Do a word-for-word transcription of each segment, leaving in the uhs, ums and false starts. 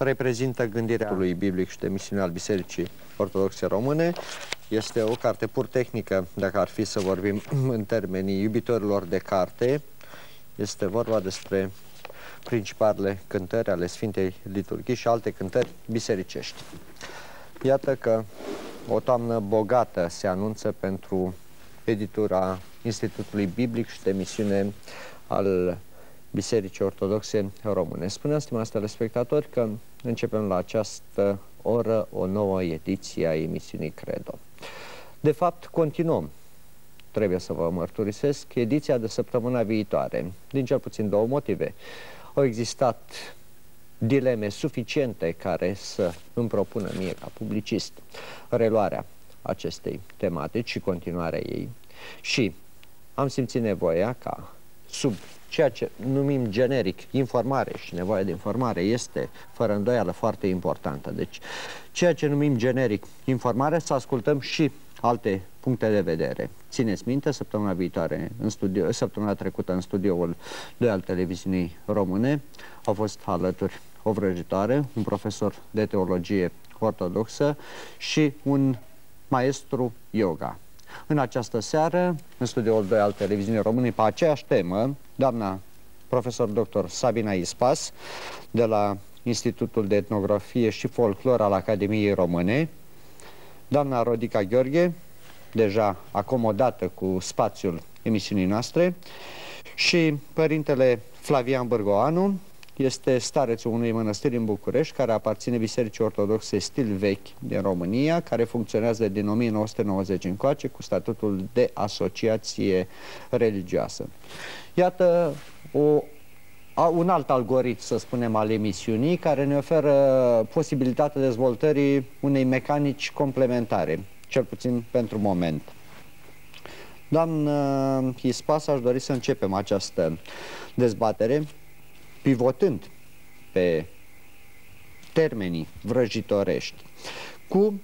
reprezintă gândirea lui biblic și de misiune al Bisericii Ortodoxe Române. Este o carte pur tehnică, dacă ar fi să vorbim în termenii iubitorilor de carte. Este vorba despre principalele cântări ale Sfintei Liturghii și alte cântări bisericești. Iată că o toamnă bogată se anunță pentru editura Institutului Biblic și de misiune al Bisericii Ortodoxe Române. Spuneam, stimați telespectatori, că începem la această oră o nouă ediție a emisiunii Credo. De fapt, continuăm, trebuie să vă mărturisesc, ediția de săptămâna viitoare, din cel puțin două motive. Au existat dileme suficiente care să îmi propună mie, ca publicist, reluarea acestei tematici și continuarea ei. Și am simțit nevoia ca, sub ceea ce numim generic informare, și nevoia de informare este fără îndoială foarte importantă, deci ceea ce numim generic informare, să ascultăm și alte puncte de vedere. Țineți minte, săptămâna viitoare, în studio, săptămâna trecută, în studioul doi al televiziunii române, au fost alături o vrăjitoare, un profesor de teologie ortodoxă și un maestru yoga. În această seară, în studioul doi al televiziunii române, pe aceeași temă, doamna profesor doctor Sabina Ispas, de la Institutul de Etnografie și Folclor al Academiei Române, doamna Rodica Gheorghe, deja acomodată cu spațiul emisiunii noastre, și părintele Flavian Bârgoanu, este starețul unei mănăstiri în București, care aparține Bisericii Ortodoxe stil vechi din România, care funcționează din o mie nouă sute nouăzeci încoace cu statutul de asociație religioasă. Iată o, un alt algoritm, să spunem, al emisiunii, care ne oferă posibilitatea dezvoltării unei mecanici complementare, cel puțin pentru moment. Doamnă Ispas, aș dori să începem această dezbatere pivotând pe termenii vrăjitorești cu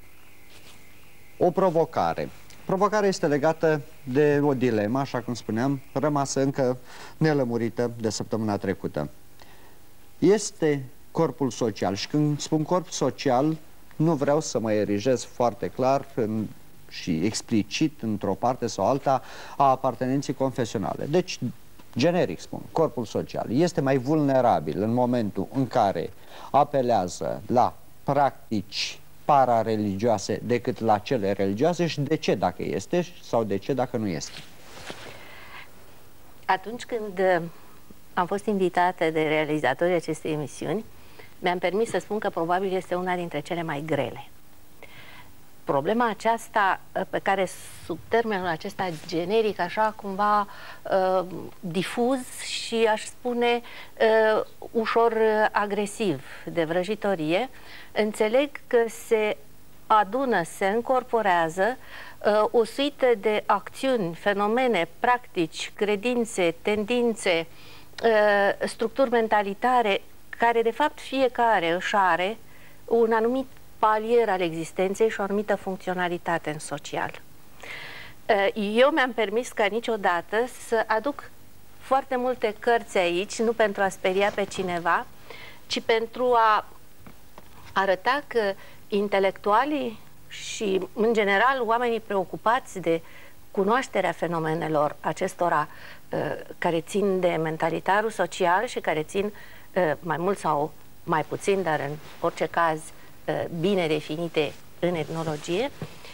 o provocare. Provocarea este legată de o dilemă, așa cum spuneam, rămasă încă nelămurită de săptămâna trecută. Este corpul social, și când spun corp social, nu vreau să mă erigez foarte clar în, și explicit într-o parte sau alta a apartenenței confesionale. Deci, generic spun, corpul social este mai vulnerabil în momentul în care apelează la practici parareligioase decât la cele religioase, și de ce dacă este sau de ce dacă nu este? Atunci când am fost invitată de realizatorii acestei emisiuni, mi-am permis să spun că probabil este una dintre cele mai grele. Problema aceasta, pe care sub termenul acesta generic, așa cumva uh, difuz și aș spune uh, ușor agresiv, de vrăjitorie, înțeleg că se adună, se încorporează uh, o suită de acțiuni, fenomene, practici, credințe, tendințe, uh, structuri mentalitare, care de fapt fiecare își are un anumit palier al existenței și o anumită funcționalitate în social. Eu mi-am permis ca niciodată să aduc foarte multe cărți aici, nu pentru a speria pe cineva, ci pentru a arăta că intelectualii și, în general, oamenii preocupați de cunoașterea fenomenelor acestora care țin de mentalitarul social și care țin mai mult sau mai puțin, dar în orice caz bine definite în etnologie,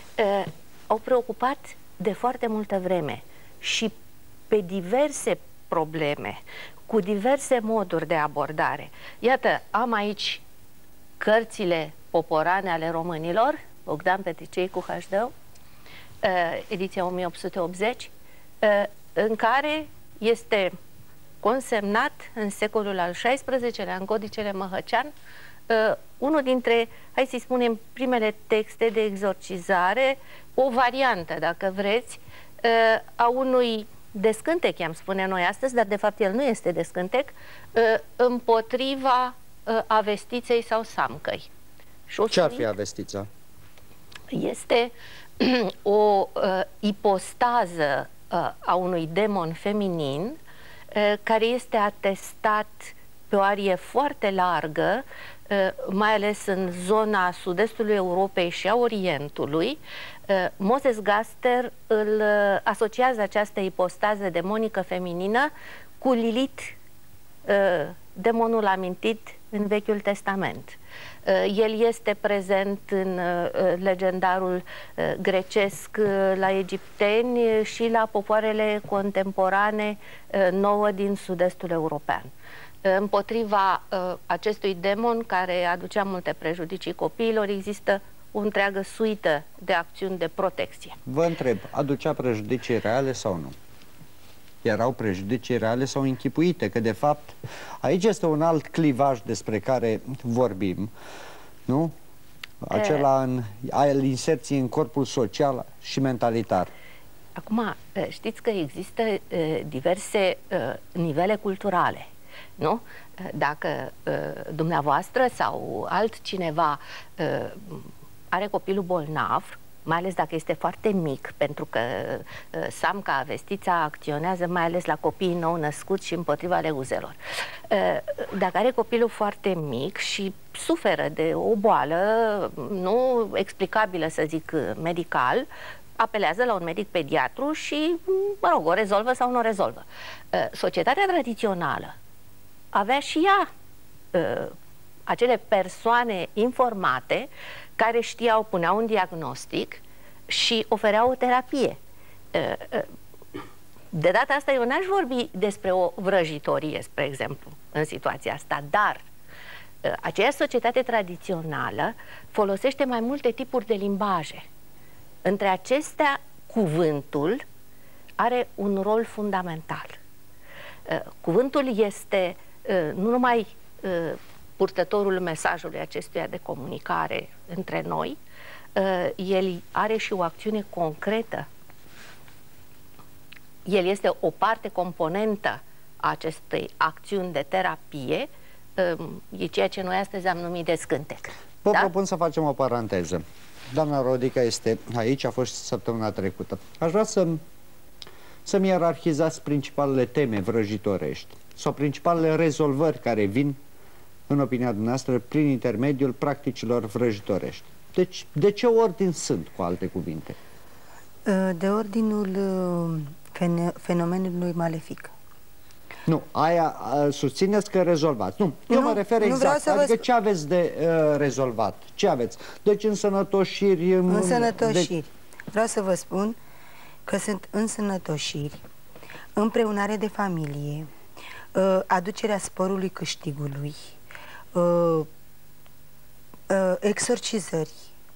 au preocupat de foarte multă vreme și pe diverse probleme, cu diverse moduri de abordare. Iată, am aici cărțile poporane ale românilor, Bogdan Petricei cu Hașdău, ediția o mie opt sute optzeci, în care este consemnat în secolul al șaisprezecelea-lea, în codicele Măhăcean, Uh, unul dintre, hai să-i spunem, primele texte de exorcizare, o variantă, dacă vreți, uh, a unui descântec, i-am spune noi astăzi, dar de fapt el nu este descântec, uh, împotriva uh, avestiței sau samcăi. Ce ar fi avestița? Este o uh, ipostază uh, a unui demon feminin uh, care este atestat pe o arie foarte largă mai ales în zona sud-estului Europei și a Orientului, Moses Gaster îl asociază această ipostază demonică feminină cu Lilith, demonul amintit în Vechiul Testament. El este prezent în legendarul grecesc, la egipteni și la popoarele contemporane nouă din sud-estul european. Împotriva acestui demon, care aducea multe prejudicii copiilor, există o întreagă suită de acțiuni de protecție. Vă întreb, aducea prejudicii reale sau nu? Erau prejudicii reale sau închipuite? Că de fapt aici este un alt clivaj despre care vorbim, nu? Acela în, al inserției în corpul social și mentalitar. Acum, știți că există diverse nivele culturale, nu? Dacă dumneavoastră sau altcineva are copilul bolnav, mai ales dacă este foarte mic, pentru că uh, Samca, vestița, acționează mai ales la copiii nou născuți și împotriva leuzelor. Uh, dacă are copilul foarte mic și suferă de o boală nu explicabilă, să zic, medical, apelează la un medic pediatru și, mă rog, o rezolvă sau nu o rezolvă. Uh, societatea tradițională avea și ea uh, acele persoane informate care știau, puneau un diagnostic și ofereau o terapie. De data asta eu n-aș vorbi despre o vrăjitorie, spre exemplu, în situația asta, dar aceeași societate tradițională folosește mai multe tipuri de limbaje. Între acestea, cuvântul are un rol fundamental. Cuvântul este nu numai purtătorul mesajului acestuia de comunicare între noi, el are și o acțiune concretă. El este o parte componentă a acestei acțiuni de terapie, e ceea ce noi astăzi am numit de scântec. Vă da? propun să facem o paranteză. Doamna Rodica este aici, a fost săptămâna trecută. Aș vrea să să-mi ierarhizați principalele teme vrăjitorești sau principalele rezolvări care vin, în opinia dumneavoastră, prin intermediul practicilor vrăjitorești. Deci, de ce ordin sunt, cu alte cuvinte? De ordinul fenomenului malefic. Nu, aia susțineți că rezolvați. Nu, eu nu, mă refer exact. Adică ce aveți de uh, rezolvat? Ce aveți? Deci însănătoșiri... Însănătoșiri. De... Vreau să vă spun că sunt însănătoșiri, împreunare de familie, uh, aducerea sporului câștigului, uh, uh, exorcizări.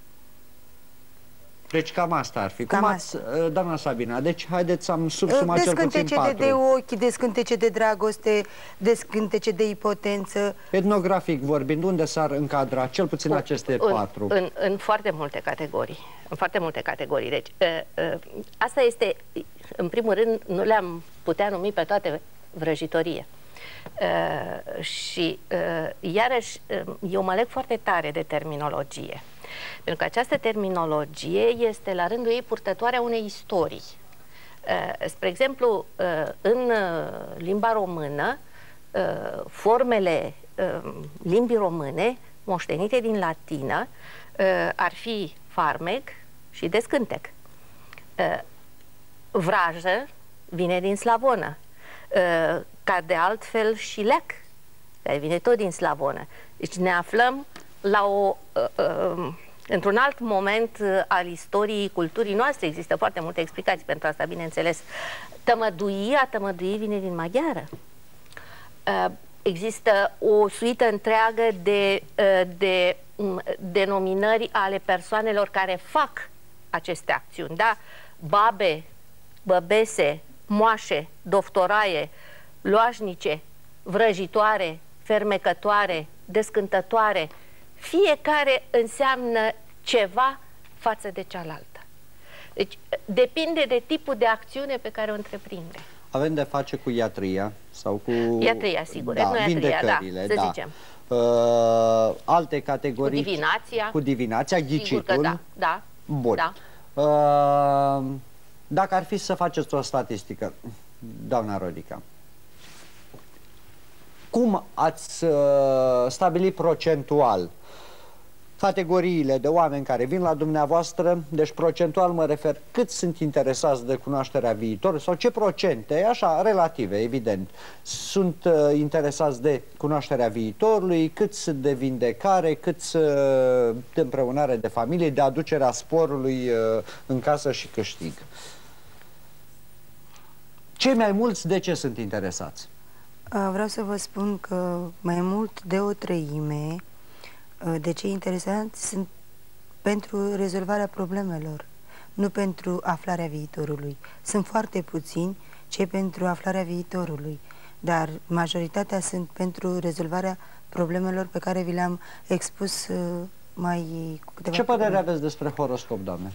Deci cam asta ar fi. Cam Cum ați, doamna Sabina, deci haideți să am subsumat cel puțin patru. De ochi, descântece de dragoste, descântece de impotență. Etnografic vorbind, unde s-ar încadra cel puțin în, aceste în, patru? În, în foarte multe categorii. În foarte multe categorii. Deci, uh, uh, asta este, în primul rând, nu le-am putea numi pe toate vrăjitorie. Uh, și, uh, iarăși, uh, eu mă leg foarte tare de terminologie. Pentru că această terminologie este la rândul ei purtătoarea unei istorii. Spre exemplu, în limba română, formele limbii române moștenite din latină ar fi farmec și descântec. Vrajă vine din slavonă, ca de altfel și leac, care vine tot din slavonă. Deci ne aflăm la o, uh, uh, într-un alt moment uh, al istoriei culturii noastre. Există foarte multe explicații pentru asta, bineînțeles. Tămăduia, tămăduie vine din maghiară. Uh, există o suită întreagă de, uh, de um, denominări ale persoanelor care fac aceste acțiuni. Da? Babe, băbese, moașe, doftoraie, loașnice, vrăjitoare, fermecătoare, descântătoare. Fiecare înseamnă ceva față de cealaltă. Deci depinde de tipul de acțiune pe care o întreprinde. Avem de face cu iatria sau cu... Iatria, sigur. Da, vindecările, da, să da. zicem. Uh, alte categorii... Cu divinația. Cu divinația, ghicitul. Da, da. Bun. Da. Uh, dacă ar fi să faceți o statistică, doamna Rodica, cum ați uh, stabilit procentual categoriile de oameni care vin la dumneavoastră, deci procentual mă refer, cât sunt interesați de cunoașterea viitorului sau ce procente, așa, relative, evident, sunt uh, interesați de cunoașterea viitorului, cât sunt de vindecare, cât sunt de împreunare de familie, de aducerea sporului uh, în casă și câștig. Cei mai mulți de ce sunt interesați? Vreau să vă spun că mai mult de o treime de cei interesanți sunt pentru rezolvarea problemelor, nu pentru aflarea viitorului. Sunt foarte puțini cei pentru aflarea viitorului, dar majoritatea sunt pentru rezolvarea problemelor pe care vi le-am expus mai cu câteva Ce părere probleme. aveți despre horoscop, doamne?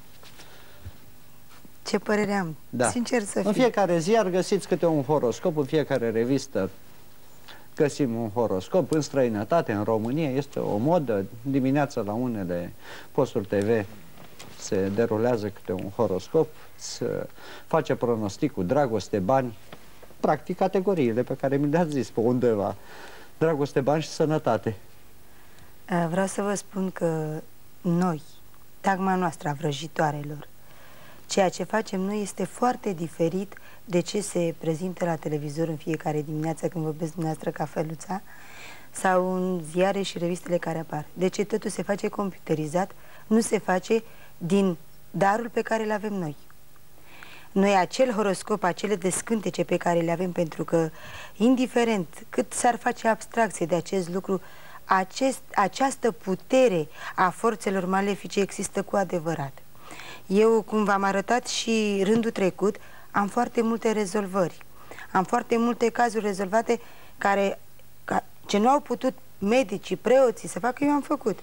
Ce părere am? Da. Sincer să fiu. În fiecare zi ar găsiți câte un horoscop, în fiecare revistă găsim un horoscop, în străinătate, în România, este o modă, dimineața la unele posturi T V se derulează câte un horoscop, se face pronosticul, dragoste, bani, practic categoriile pe care mi le-ați zis pe undeva, dragoste, bani și sănătate. Vreau să vă spun că noi, tagma noastră a vrăjitoarelor, ceea ce facem noi este foarte diferit de ce se prezintă la televizor în fiecare dimineață când vorbesc dumneavoastră cafeluța sau în ziare și revistele care apar. De ce totul se face computerizat, nu se face din darul pe care îl avem noi. Noi acel horoscop, acele descântece pe care le avem, pentru că indiferent cât s-ar face abstracție de acest lucru, acest, această putere a forțelor malefice există cu adevărat. Eu, cum v-am arătat și rândul trecut, am foarte multe rezolvări. Am foarte multe cazuri rezolvate care, ca, ce nu au putut medicii, preoții să facă, eu am făcut.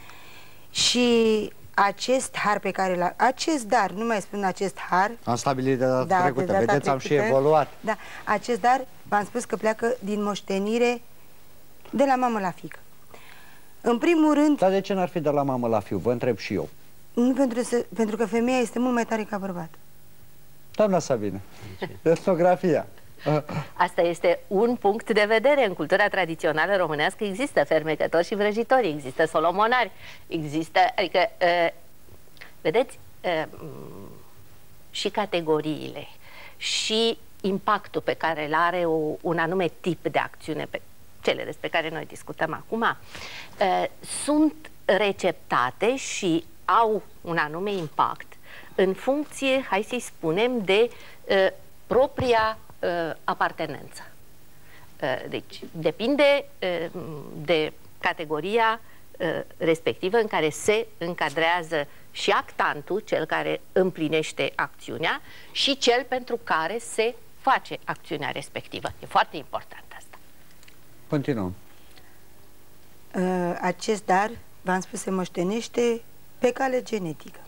Și acest har pe care l-a... Acest dar, nu mai spun acest har... Am stabilit de data da, trecută, de data vedeți, trecută, am și evoluat. Da, acest dar, v-am spus că pleacă din moștenire de la mamă la fiică. În primul rând... Dar de ce n-ar fi de la mamă la fiu? Vă întreb și eu. Nu pentru, să, pentru că femeia este mult mai tare ca bărbat. Doamna Sabine, etnografia. Asta este un punct de vedere. În cultura tradițională românească există fermecători și vrăjitori, există solomonari, există, adică, uh, vedeți, uh, și categoriile și impactul pe care îl are o, un anume tip de acțiune, pe cele despre care noi discutăm acum, uh, sunt receptate și au un anume impact în funcție, hai să-i spunem, de uh, propria uh, apartenență. Uh, deci, depinde uh, de categoria uh, respectivă în care se încadrează și actantul, cel care împlinește acțiunea, și cel pentru care se face acțiunea respectivă. E foarte important asta. Continuăm. Uh, acest dar, v-am spus, se moștenește pe cale genetică.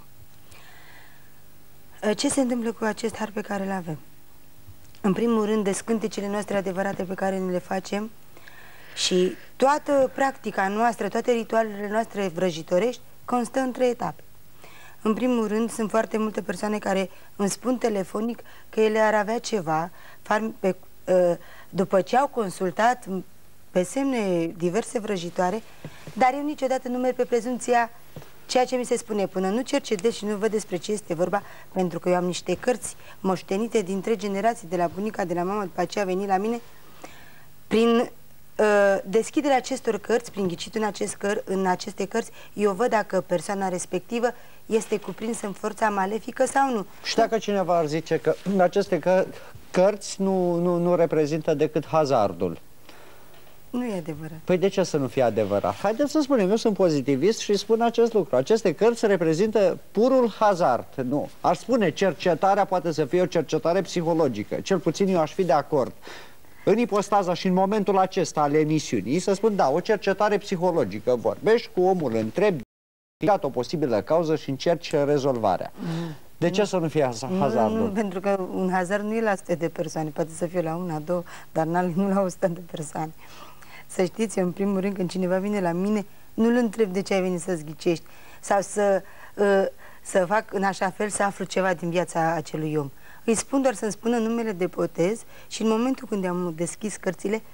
Ce se întâmplă cu acest har pe care îl avem? În primul rând, descântecele noastre adevărate pe care ne le facem și toată practica noastră, toate ritualele noastre vrăjitorești constă în trei etape. În primul rând, sunt foarte multe persoane care îmi spun telefonic că ele ar avea ceva pe, după ce au consultat pe semne diverse vrăjitoare, dar eu niciodată nu merg pe prezumția ceea ce mi se spune, până nu cercetez și nu văd despre ce este vorba, pentru că eu am niște cărți moștenite din trei generații, de la bunica, de la mama, după aceea a venit la mine. Prin uh, deschiderea acestor cărți, prin ghicitul în, acest căr în aceste cărți, eu văd dacă persoana respectivă este cuprinsă în forța malefică sau nu. Și dacă cineva ar zice că aceste că cărți nu, nu, nu reprezintă decât hazardul? Nu e adevărat. Păi de ce să nu fie adevărat? Haideți să spunem, eu sunt pozitivist și spun acest lucru. Aceste cărți reprezintă purul hazard. Nu. Aș spune, cercetarea poate să fie o cercetare psihologică. Cel puțin eu aș fi de acord. În ipostaza și în momentul acesta al emisiunii, să spun, da, o cercetare psihologică. Vorbești cu omul, întrebi o posibilă cauză și încerci rezolvarea. Mm. De ce nu. să nu fie hazardul? Nu, nu, pentru că un hazard nu e la o sută de persoane, poate să fie la una, două, dar nu la o sută de persoane. Să știți, eu, în primul rând, când cineva vine la mine, nu-l întreb de ce ai venit să-ți ghicești sau să, uh, să fac în așa fel să aflu ceva din viața acelui om. Îi spun doar să-mi spună numele de botez și în momentul când am deschis cărțile,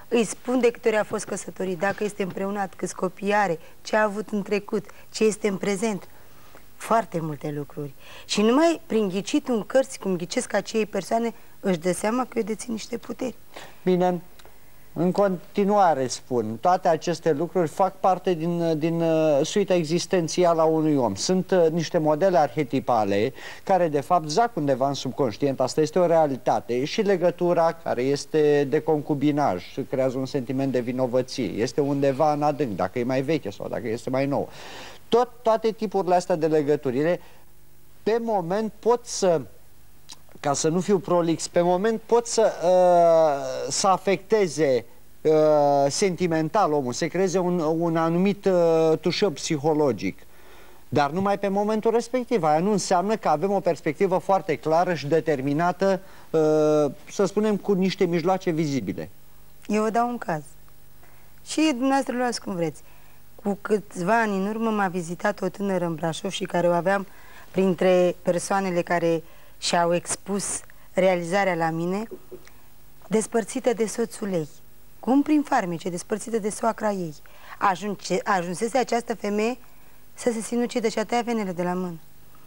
îi spun de câte ori a fost căsătorit, dacă este împreunat, câți copii are, ce a avut în trecut, ce este în prezent. Foarte multe lucruri. Și numai prin ghicitul în cărți, cum ghicesc acei persoane, își dă seama că eu dețin niște puteri. Bine, în continuare spun, toate aceste lucruri fac parte din, din uh, suita existențială a unui om. Sunt uh, niște modele arhetipale care de fapt zac undeva în subconștient, asta este o realitate. Și legătura care este de concubinaj, creează un sentiment de vinovăție, este undeva în adânc, dacă e mai veche sau dacă este mai nou. Tot, toate tipurile astea de legăturile, pe moment pot să, ca să nu fiu prolix, pe moment pot să, uh, să afecteze uh, sentimental omul, să creeze un, un anumit uh, tușău psihologic. Dar numai pe momentul respectiv. Aia nu înseamnă că avem o perspectivă foarte clară și determinată, uh, să spunem, cu niște mijloace vizibile. Eu vă dau un caz. Și dumneavoastră luați cum vreți. Cu câțiva ani în urmă m-a vizitat o tânără în Brașov și care o aveam printre persoanele care și-au expus realizarea la mine, despărțită de soțul ei, cum prin farmece, despărțită de soacra ei. Ajunge, ajunsese această femeie să se sinucidă și a tăia venele de la mână.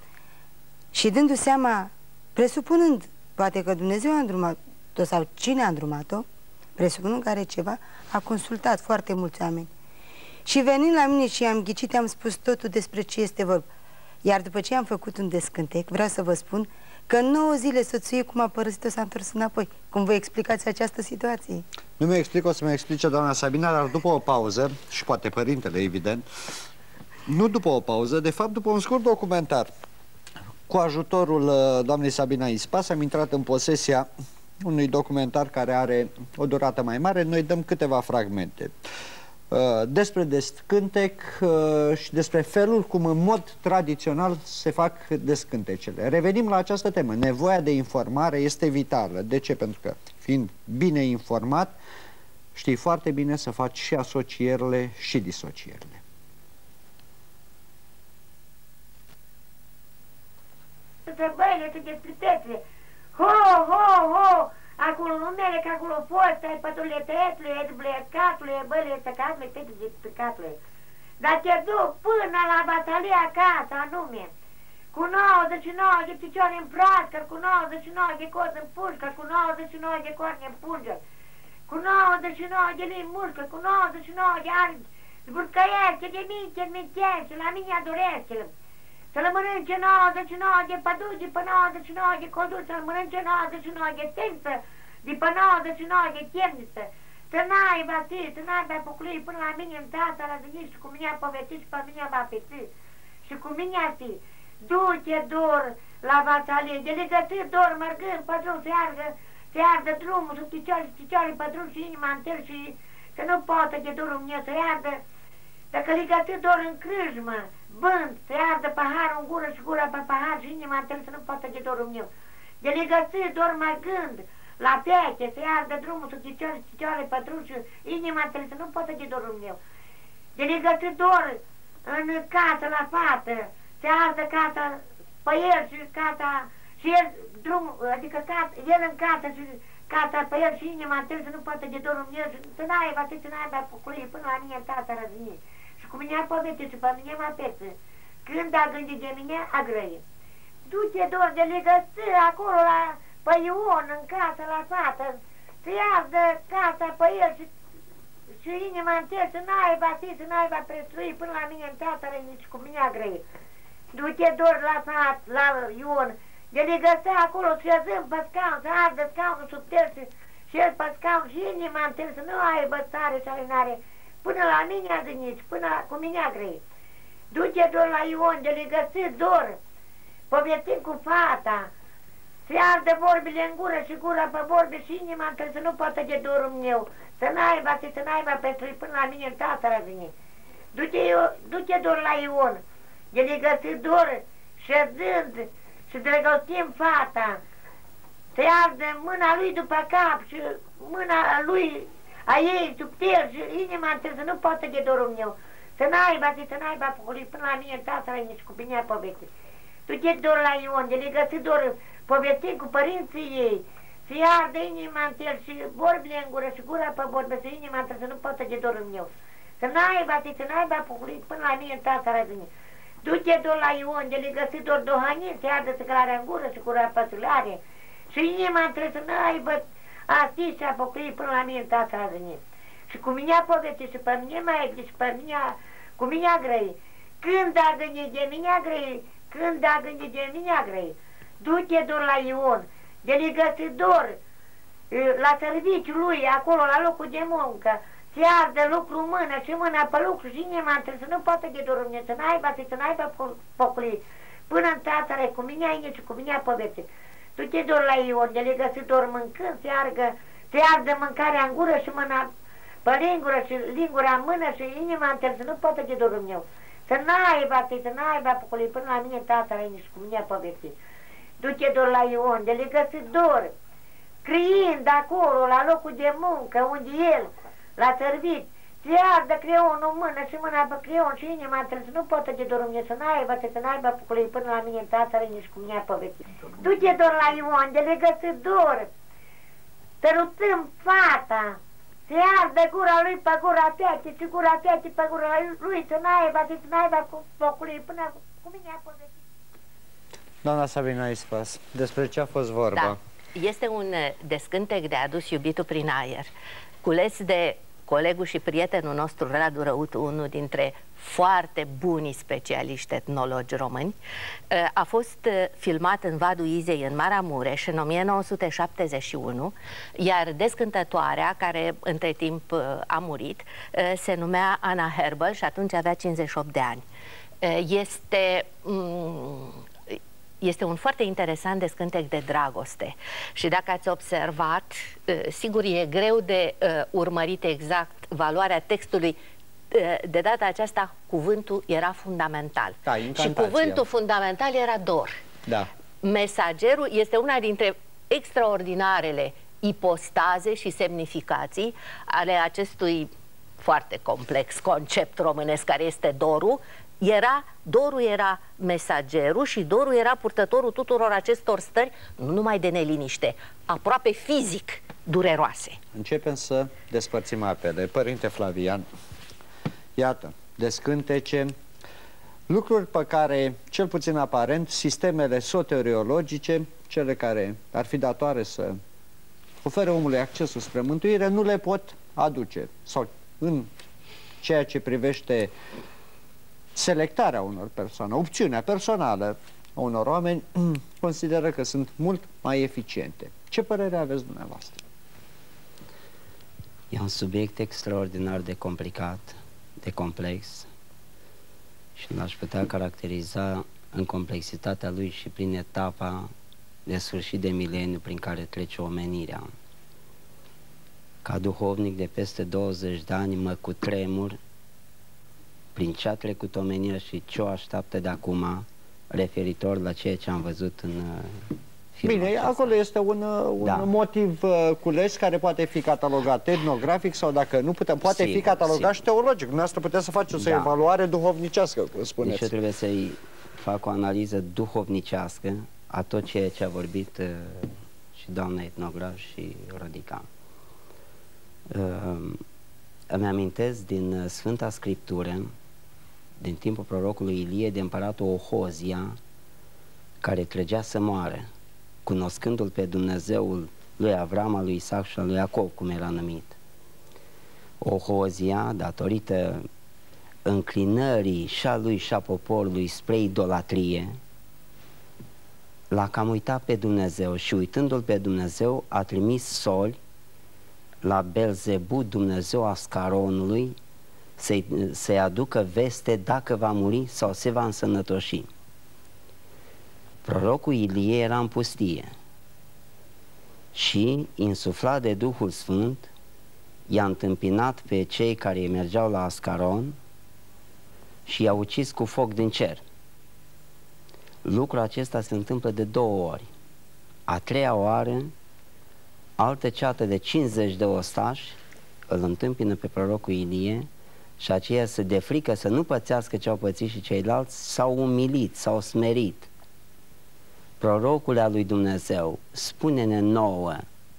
Și dându-se seama, presupunând, poate că Dumnezeu a îndrumat-o sau cine a îndrumat-o, presupunând că are ceva, a consultat foarte mulți oameni. Și venind la mine și am ghicit, am spus totul despre ce este vorba. Iar după ce am făcut un descântec, vreau să vă spun că în nouă zile soțul cum a părăsit-o s-a întors înapoi. Cum vă explicați această situație? Nu mi-o explic, o să mi explice doamna Sabina, dar după o pauză, și poate părintele, evident, nu după o pauză, de fapt după un scurt documentar. Cu ajutorul uh, doamnei Sabina Ispas am intrat în posesia unui documentar care are o durată mai mare. Noi dăm câteva fragmente despre descântec și despre felul cum în mod tradițional se fac descântecele. Revenim la această temă. Nevoia de informare este vitală. De ce? Pentru că, fiind bine informat, știi foarte bine să faci și asocierile și disocierile. Băile, tu descriteți. Ho, ho, ho! Acolo numele, că acolo fost, ai păturile tăietului, ai dublecatului, băile tăcatului, tăietului, tăcatului. Dar te duc până la batalia acasă, anume, cu nouăzeci și nouă de picioare în proască, cu nouăzeci și nouă de cozi în pușcă, cu nouăzeci și nouă de corne în pungă, cu nouăzeci și nouă de limbi mușcă, cu nouăzeci și nouă de armi zburcăiește, de minte, mintește, la mine adurește. Să-l mănânce nouăzeci și nouă de păduci, pe nouăzeci și nouă de coduri, să-l mănânce nouăzeci și nouă de temță, de pe nouăzeci și nouă de temniță. Să n-aibă atât, să n-aibă apucului până la mine în tata la zănit și cu mine a povestit și pe mine va peți. Și cu mine a fi, du-te dor la vasalie, de legături dor, mărgând pe drum, să iargă, să iardă drumul sub picioare și picioare pe drum și inima în tel și să nu poată de dorul meu să iardă. Dacă legături dor în crâjmă, bând, să iardă paharul în gură și gura pe pahar și inima în tel să nu poată de dorul meu. De legături dor mai gând, la peche, să iardă drumul sub picioare și picioare pe drum și inima în tel să nu poată de dorul meu. De legături dor în casă la fată, să iardă casa pe el și casa și el drum, adică casa, el în casă și casa pe el și inima în tel să nu poată de dorul meu și să n-aibă atât, să n-aibă apucului până la mine tata răznie. Și cu mine a povestit și pe mine mă peță. Când a gândit de mine, a grăie. Du-te dor de legăță acolo la pe Ion, în casă la fată, să iardă casa pe el și, și inima în tel, să n-aibă atât, să n-aibă prețui până la mine în tata răznie și cu mine a grăie. Du-te dor la fată, la Ion, de legăță acolo, șezând pe scaun, să ardă scaunul sub tel și, și el pe scaun și inima în tel, să nu aibă stare și alinare. Până la mine a gândit, până la, cu mine a grăit. Du-te dor la Ion, de legățit dor, povestim cu fata, să ardă vorbile în gură și gura pe vorbe și inima între să nu poată de dorul meu, să n-aibă, să n-aibă pentru până la mine în tata a venit. Du-te du dor la Ion, de legățit dor, șezând și drăgostim fata, să ardă mâna lui după cap și mâna lui a ei sub tel și inima între să nu poată de dorul meu, să n-aibă, să n-aibă apucului până la mine în tata a venit și cu bine a povestit. Tu te dor la Ion, de legățit dor, povestim cu părinții ei, să să-i ardă inima în el și vorbile în gură și gura pe vorbe, să inima între să nu poată de dor în eu. Să n-aibă atât, să n-aibă apuculit până la mine în tata răzânie. Du-te dor la Ion, de le găsit dor dohanii, se ardă săcălarea în gură și gura pătulare. Și inima între să n-aibă astis și apuculit până la mine în tata răzânie. Și cu mine a povestit și pe mine mai e și pe mine, cu mine a grăi. Când a gândit de mine a grăi, când a gândit de mine a grăi. Du-te dor la Ion, de le găsit dor la serviciul lui, acolo, la locul de muncă. Se ardă lucru în mână și mâna pe lucru și inima între să nu poată de dormine, să n-aibă atât, să n-aibă pocului. Până în tatăle, cu mine a și cu mine a povestit. Tu te dor la Ion, de le găsit dor mâncând, se ardă, se ardă mâncarea în gură și mâna pe lingură și lingura în mână și inima între să nu poată de dormine. Să n-aibă atât, să n-aibă pocului. Până la mine tatăle și cu mine a povestit. Du-te dor la Ion, de le găsit dor, criind acolo, la locul de muncă, unde el l-a servit, se ardă creionul în mână și mâna pe creion și inima între să nu poată de dormine, să n-aibă, să n-aibă apucului până la mine în tatăle nici cu mine a povestit. Du-te dor la Ion, de le găsit dor, tărutând fata, se ardă gura lui pe gura fete și gura fete pe gura lui, să n-aibă, să n-aibă apucului până cu mine a povestit. Doamna Sabina Ispas, despre ce a fost vorba? Da. Este un descântec de adus iubitul prin aer, cules de colegul și prietenul nostru Radu Răutu, unul dintre foarte bunii specialiști etnologi români. A fost filmat în Vadul Izei, în Maramureș, în o mie nouă sute șaptezeci și unu, iar descântătoarea, care între timp a murit, se numea Ana Herbel și atunci avea cincizeci și opt de ani. Este... Este un foarte interesant descântec de dragoste și dacă ați observat, sigur e greu de uh, urmărit exact valoarea textului. Uh, de data aceasta cuvântul era fundamental. Da, și cuvântul fundamental era dor. Da. Mesagerul este una dintre extraordinarele ipostaze și semnificații ale acestui foarte complex concept românesc care este dorul. Era, dorul era mesagerul și dorul era purtătorul tuturor acestor stări, nu numai de neliniște, aproape fizic dureroase. Începem să despărțim apele. Părinte Flavian, iată, descântece, lucruri pe care, cel puțin aparent, sistemele soteriologice, cele care ar fi datoare să ofere omului accesul spre mântuire, nu le pot aduce. Sau în ceea ce privește selectarea unor persoane, opțiunea personală a unor oameni, consideră că sunt mult mai eficiente. Ce părere aveți dumneavoastră? E un subiect extraordinar de complicat, de complex și l-aș putea caracteriza în complexitatea lui și prin etapa de sfârșit de mileniu prin care trece omenirea. Ca duhovnic de peste douăzeci de ani mă cutremur prin ce a trecut omenirea și ce o așteaptă de acum referitor la ceea ce am văzut în uh, filmul Bine, acesta. Acolo este un, un da. motiv uh, cules care poate fi catalogat etnografic sau dacă nu putem, poate sigur, fi catalogat sigur. și teologic. Dumneavoastră puteți să faceți da. o evaluare duhovnicească, cum spuneți. Deci eu trebuie să-i fac o analiză duhovnicească a tot ceea ce a vorbit uh, și doamna etnograf și Rodica. Uh, îmi amintesc din uh, Sfânta Scriptură, din timpul prorocului Ilie, de împăratul Ohozia, care trăgea să moară, cunoscându-l pe Dumnezeul lui Avram, al lui Isaac și al lui Iacov, cum era numit. Ohozia, datorită înclinării și a lui și a poporului spre idolatrie, l-a cam uitat pe Dumnezeu și uitându-l pe Dumnezeu a trimis soli la Belzebu, Dumnezeu Ascaronului, să-i să aducă veste dacă va muri sau se va însănătoși. Prorocul Ilie era în pustie și, insuflat de Duhul Sfânt, i-a întâmpinat pe cei care mergeau la Ascaron și i-a ucis cu foc din cer. Lucrul acesta se întâmplă de două ori. A treia oară, altă ceată de cincizeci de ostași îl întâmpină pe prorocul Ilie și aceia se de frică să nu pățească ce au pățit și ceilalți, s-au umilit, s-au smerit. Prorocul al lui Dumnezeu, spune-ne nouă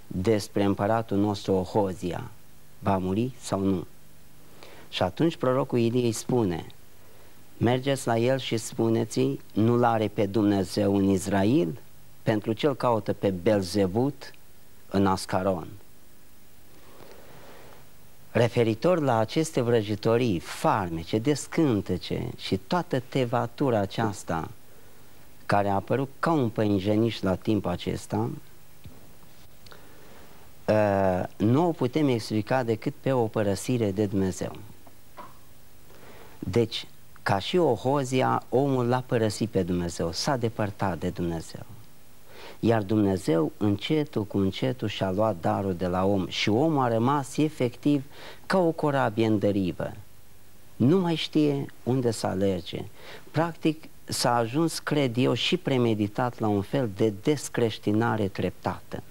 despre împăratul nostru Ohozia, va muri sau nu. Și atunci prorocul Ilie îi spune, mergeți la el și spuneți-i, nu-l are pe Dumnezeu în Israel, pentru ce îl caută pe Belzebut în Ascaron. Referitor la aceste vrăjitorii, farmece, descântece și toată tevatura aceasta care a apărut ca un păinjeniș la timpul acesta, nu o putem explica decât pe o părăsire de Dumnezeu. Deci, ca și Ohozia, omul l-a părăsit pe Dumnezeu, s-a depărtat de Dumnezeu. Iar Dumnezeu încetul cu încetul și-a luat darul de la om și omul a rămas efectiv ca o corabie în derivă. Nu mai știe unde să alerge. Practic s-a ajuns, cred eu, și premeditat la un fel de descreștinare treptată.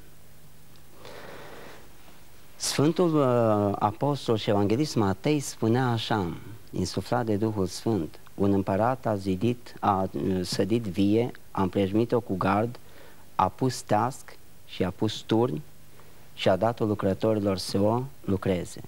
Sfântul uh, Apostol și Evanghelist Matei spunea așa, insuflat de Duhul Sfânt, un împărat a zidit, a uh, sădit vie, a împrejmuit-o cu gard, a pus teasc și a pus turni și a dat-o lucrătorilor să o lucreze.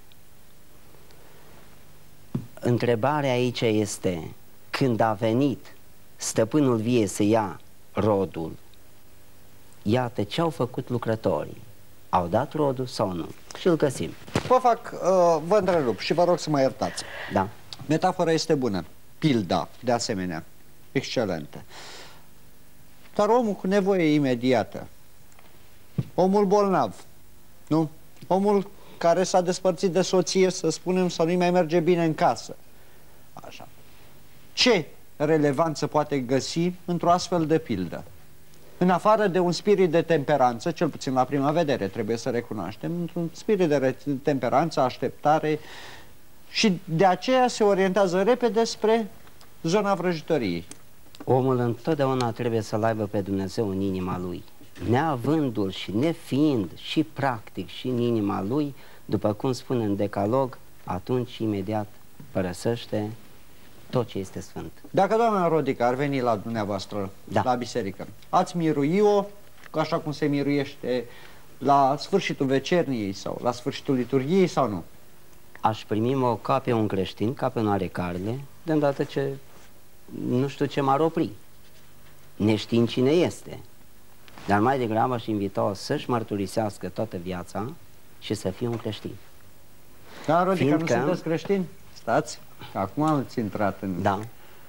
Întrebarea aici este, când a venit stăpânul viei să ia rodul, iată ce au făcut lucrătorii. Au dat rodul sau nu? Și îl găsim. Vă fac, uh, vă întrerup și vă rog să mă iertați. Da. Metafora este bună. Pilda, de asemenea, excelentă. Dar omul cu nevoie imediată, omul bolnav, nu? Omul care s-a despărțit de soție, să spunem, sau nu-i mai merge bine în casă. Așa. Ce relevanță poate găsi într-o astfel de pildă? În afară de un spirit de temperanță, cel puțin la prima vedere, trebuie să recunoaștem, într-un spirit de temperanță, așteptare, și de aceea se orientează repede spre zona vrăjitoriei. Omul întotdeauna trebuie să-L aibă pe Dumnezeu în inima lui. Neavându-L și nefiind și practic și în inima lui, după cum spune în Decalog, atunci imediat părăsește tot ce este sfânt. Dacă doamna Rodica ar veni la dumneavoastră, da, la biserică, ați mirui-o așa cum se miruiește la sfârșitul vecerniei sau la sfârșitul liturgiei sau nu? Aș primi-o ca pe un creștin, ca pe un oarecarele, de îndată ce nu știu ce m-ar opri, neștiind cine este. Dar mai degrabă aș invita-o să-și mărturisească toată viața și să fie un creștin. Da, Rodica, Fiindcă... nu sunteți creștini? Stați, acum ați intrat în... Da.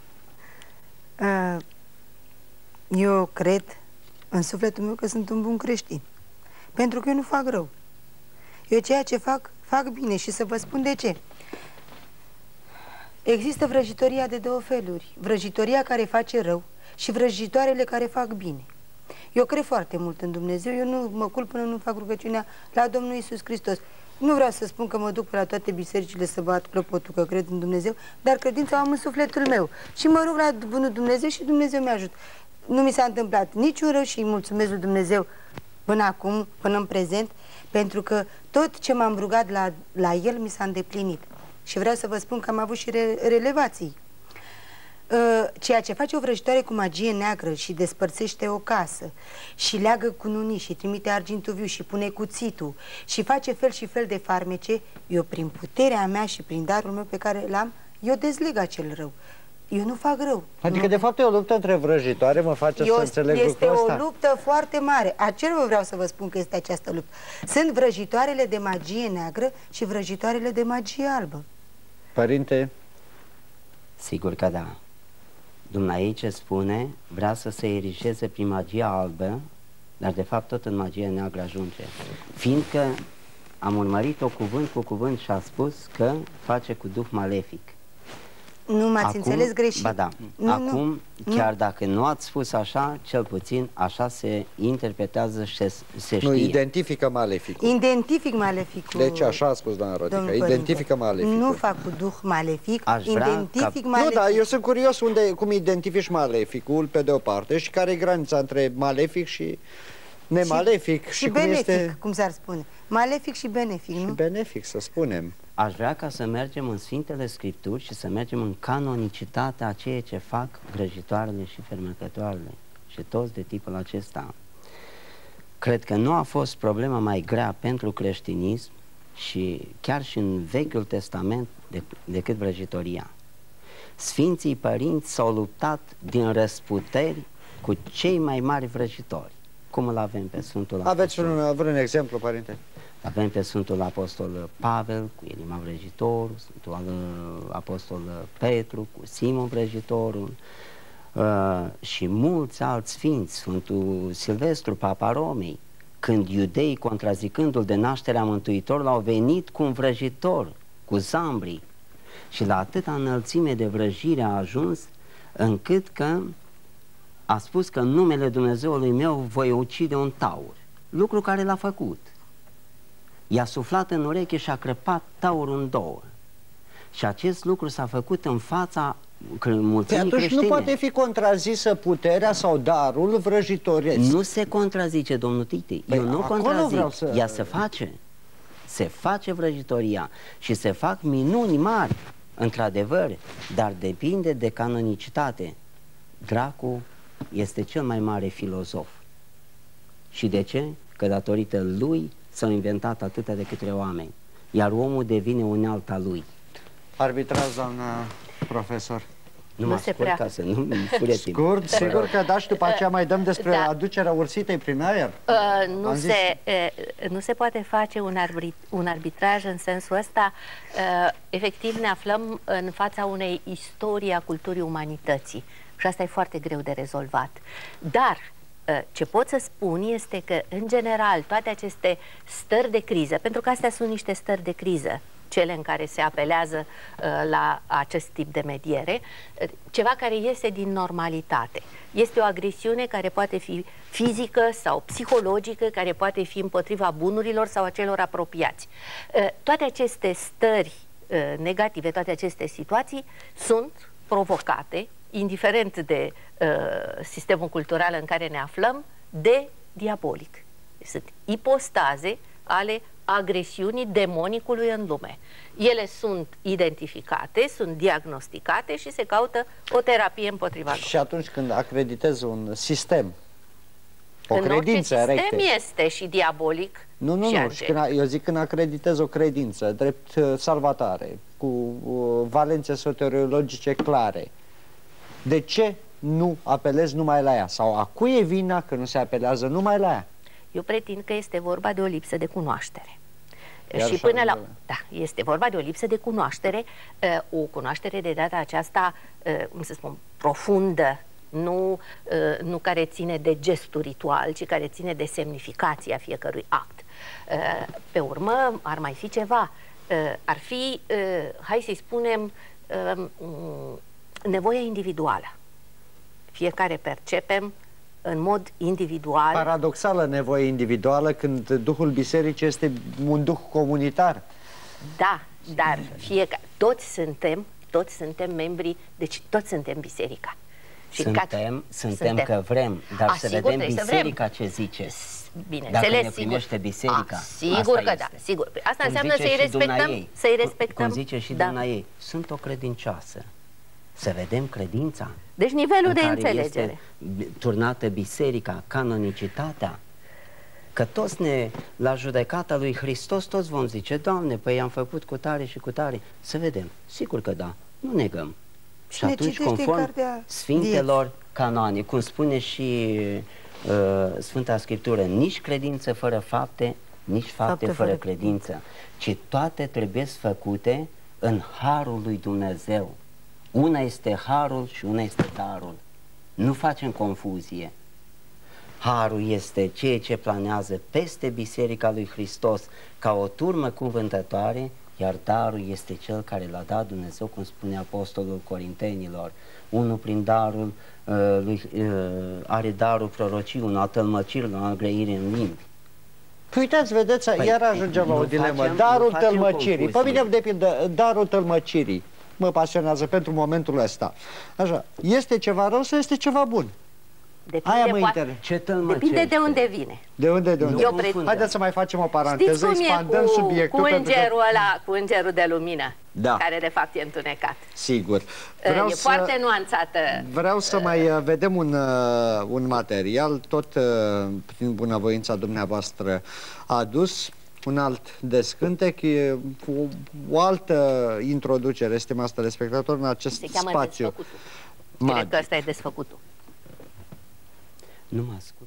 Eu cred în sufletul meu că sunt un bun creștin, pentru că eu nu fac rău. Eu ceea ce fac, fac bine și să vă spun de ce. Există vrăjitoria de două feluri, vrăjitoria care face rău și vrăjitoarele care fac bine. Eu cred foarte mult în Dumnezeu, eu nu mă culp până nu fac rugăciunea la Domnul Iisus Hristos. Nu vreau să spun că mă duc pe la toate bisericile să bat clopotul că cred în Dumnezeu, dar credința am în sufletul meu și mă rog la bunul Dumnezeu și Dumnezeu mi-ajută. Nu mi s-a întâmplat niciun rău și îi mulțumesc lui Dumnezeu până acum, până în prezent, pentru că tot ce m-am rugat la, la El mi s-a îndeplinit. Și vreau să vă spun că am avut și re relevații. Ceea ce face o vrăjitoare cu magie neagră și despărțește o casă și leagă cununii și trimite argintul viu și pune cuțitul și face fel și fel de farmece, eu prin puterea mea și prin darul meu pe care l-am, eu dezleg acel rău. Eu nu fac rău. Adică nu. de fapt e o luptă între vrăjitoare, mă face eu, să înțeleg lucrul ăsta? Este o luptă foarte mare. Acel vă vreau să vă spun că este această luptă. Sunt vrăjitoarele de magie neagră și vrăjitoarele de magie albă. Părinte? Sigur că da. Dumnezeu spune, vrea să se erigeze prin magia albă, dar de fapt tot în magia neagră ajunge. Fiindcă am urmărit-o cuvânt cu cuvânt și a spus că face cu duh malefic. Nu m-ați înțeles greșit. Ba da. Nu, Acum, nu, chiar nu. dacă nu ați spus așa, cel puțin așa se interpretează și se, se știe. Nu, identifică maleficul. Identific maleficul. Deci așa a spus doamna Rodica, identifică maleficul. Nu fac cu duh malefic, Aș vrea identific ca... malefic. Nu, dar eu sunt curios unde, cum identifici maleficul pe de o parte și care e granița între malefic și nemalefic. Și, și, și cum benefic, este... cum s-ar spune. Malefic și benefic, și nu? benefic, să spunem. Aș vrea ca să mergem în Sfintele Scripturi și să mergem în canonicitatea a ceea ce fac vrăjitoarele și fermecătoarele și toți de tipul acesta. cred că nu a fost problema mai grea pentru creștinism și chiar și în Vechiul Testament de, decât vrăjitoria. Sfinții părinți s-au luptat din răsputeri cu cei mai mari vrăjitori. Cum îl avem pe Sfântul Apostol? Aveți un, vreun exemplu, părinte? Avem pe Sfântul Apostol Pavel cu Elima Vrăjitorul, Sfântul Apostol Petru cu Simon Vrăjitorul uh, și mulți alți sfinți, Sfântul Silvestru, Papa Romei, când iudeii, contrazicându-l de nașterea Mântuitorului, au venit cu un vrăjitor, cu zambrii, și la atâta înălțime de vrăjire a ajuns încât că a spus că în numele Dumnezeului meu voi ucide un taur, lucru care l-a făcut. I-a suflat în ureche și a crăpat taurul în două. Și acest lucru s-a făcut în fața mulțimii atunci creștine. Nu poate fi contrazisă puterea sau darul vrăjitoresc. Nu se contrazice, domnul Titi. Păi, Eu nu contrazic. să... Ea se face. Se face vrăjitoria și se fac minuni mari, într-adevăr, dar depinde de canonicitate. Dracu este cel mai mare filozof. Și de ce? Că datorită lui s-au inventat atâtea de către oameni, iar omul devine unealta lui. Arbitraj, doamna profesor. Nu, nu se prea. Ca să nu fure timp. Scurt, sigur că da, și după aceea mai dăm despre da. aducerea ursitei prin aer. Uh, nu, se, uh, nu se poate face un, arbit, un arbitraj în sensul ăsta. Uh, efectiv ne aflăm în fața unei istorii a culturii umanității și asta e foarte greu de rezolvat. Dar uh, ce pot să spun este că, în general, toate aceste stări de criză, pentru că astea sunt niște stări de criză, cele în care se apelează uh, la acest tip de mediere, uh, ceva care iese din normalitate. Este o agresiune care poate fi fizică sau psihologică, care poate fi împotriva bunurilor sau a celor apropiați. Uh, toate aceste stări uh, negative, toate aceste situații sunt provocate, indiferent de uh, sistemul cultural în care ne aflăm, de diabolic. Sunt ipostaze ale agresiunii demonicului în lume. Ele sunt identificate, sunt diagnosticate și se caută o terapie împotriva lor. Și atunci când acreditezi un sistem, o în credință orice recte, sistem este și diabolic. Nu, nu, și nu. Și când, eu zic când acreditezi o credință drept uh, salvatare, cu uh, valențe soteriologice clare, de ce nu apelezi numai la ea? Sau a cui e vina că nu se apelează numai la ea? Eu pretind că este vorba de o lipsă de cunoaștere. Iar și până la... Da, este vorba de o lipsă de cunoaștere, o cunoaștere de data aceasta, cum să spun, profundă, nu, nu care ține de gestul ritual, ci care ține de semnificația fiecărui act. Pe urmă, ar mai fi ceva. Ar fi, hai să-i spunem, nevoia individuală. Fiecare percepem în mod individual. Paradoxală nevoie individuală când Duhul Bisericii este un duh comunitar. Da, dar fiecare, toți suntem, toți suntem membri, deci toți suntem biserica. Și suntem, ca, suntem, suntem că vrem, dar A, să sigur, vedem biserica să ce zice. Bine, dacă înțeles, ne primește sigur. biserica. A, sigur asta că da, este. sigur. Asta Cum înseamnă să-i respectăm, să-i respectăm. Cum zice și da. Dumnezeu ei, sunt o credincioasă. Să vedem credința. Deci nivelul în de care înțelegere. Este turnată biserica, canonicitatea. Că toți ne, la judecata lui Hristos, toți vom zice, Doamne, păi am făcut cu tare și cu tare. Să vedem. Sigur că da, nu negăm. Și, și atunci, conform Sfintelor Canoane, cum spune și uh, Sfânta Scriptură, nici credință fără fapte, nici fapte, fapte fără, fără credință, ci toate trebuie făcute în harul lui Dumnezeu. Una este harul și una este darul. Nu facem confuzie. Harul este ceea ce planează peste Biserica lui Hristos ca o turmă cuvântătoare, iar darul este cel care l-a dat Dumnezeu, cum spune Apostolul Corintenilor. Unul prin darul uh, lui, uh, are darul prorocii, unul a tălmăcirii, unul a grăire în limbi. Uitați, vedeți, păi, iar ajungem la o dilemă. Facem, darul tălmăcirii. Pe mine, de pildă, darul tălmăcirii mă pasionează pentru momentul ăsta. Așa, este ceva rău sau este ceva bun? Depinde, Aia mă poate, inter... Ce tăl, mă, depinde ce de unde vine. De unde, de unde? Eu pre... Haideți să mai facem o paranteză, Știți cum e expandăm cu, subiectul. cu pentru îngerul că... ăla, cu îngerul de lumină, Da. care de fapt e întunecat. Sigur. Vreau e să... foarte nuanțată. Vreau să mai uh, vedem un, uh, un material, tot uh, prin bunăvoința dumneavoastră adus, un alt descântec, e o, o altă introducere, stimați telespectatori, în acest Se cheamă spațiu Desfăcutul. magic. Cred că ăsta e Desfăcutul. Nu mă ascult.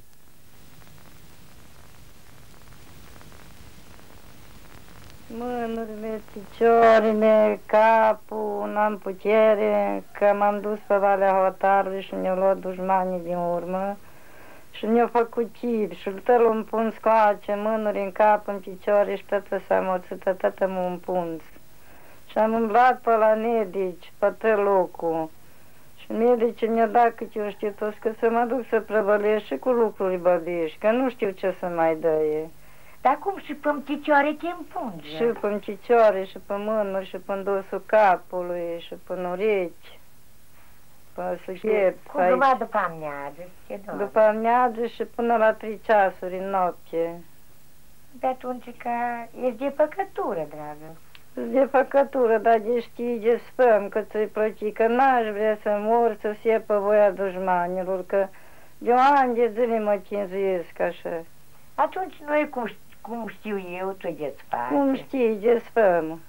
Mânurile, picioarele, capul, n-am putere, că m-am dus pe Valea Hotarului și mi-au luat dușmanii din urmă și mi-au făcut chip și tălul îmi pun scoace, mânuri în cap, în picioare și toată s-a moțită, toată mă împunz. Și am umblat pe la medici, pe tot locul. Și medicii mi-a dat câte eu știu toți că să mă duc să prăvălesc și cu lucruri bădești, că nu știu ce să mai dăie. Dar cum și pe picioare te împunge? Și pe picioare, și pe mânuri, și pe dosul capului, și pe urechi, pe suchet. Cum numai după amiază? După amiază și până la trei ceasuri în noapte. De atunci că ești de păcătură, dragă. De făcătură, dar de știi, de spăm că ți-i plăci, că n-aș vrea să mor, să fie pe voia dușmanilor, că de o ani de zile mă chinzuiesc așa. Atunci noi, cum, cum știu eu, tu de-ți face. Cum știi, de spăm.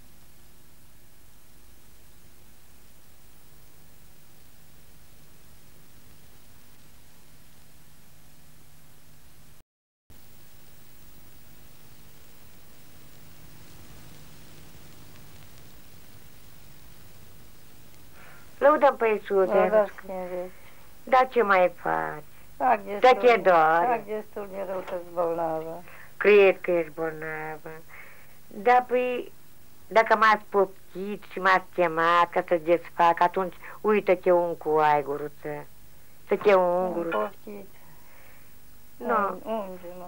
Lăudăm pe Iisus. Dar ce mai faci? Fac Să te doare. Fac destul de rău că-s bolnavă. Cred că ești bolnavă. Dar păi, dacă m-ați poptit și m-ați chemat ca să desfac, atunci uită-te un cu ai, guruță. Să te un, guruță. Poftit. Nu. Unge-mă.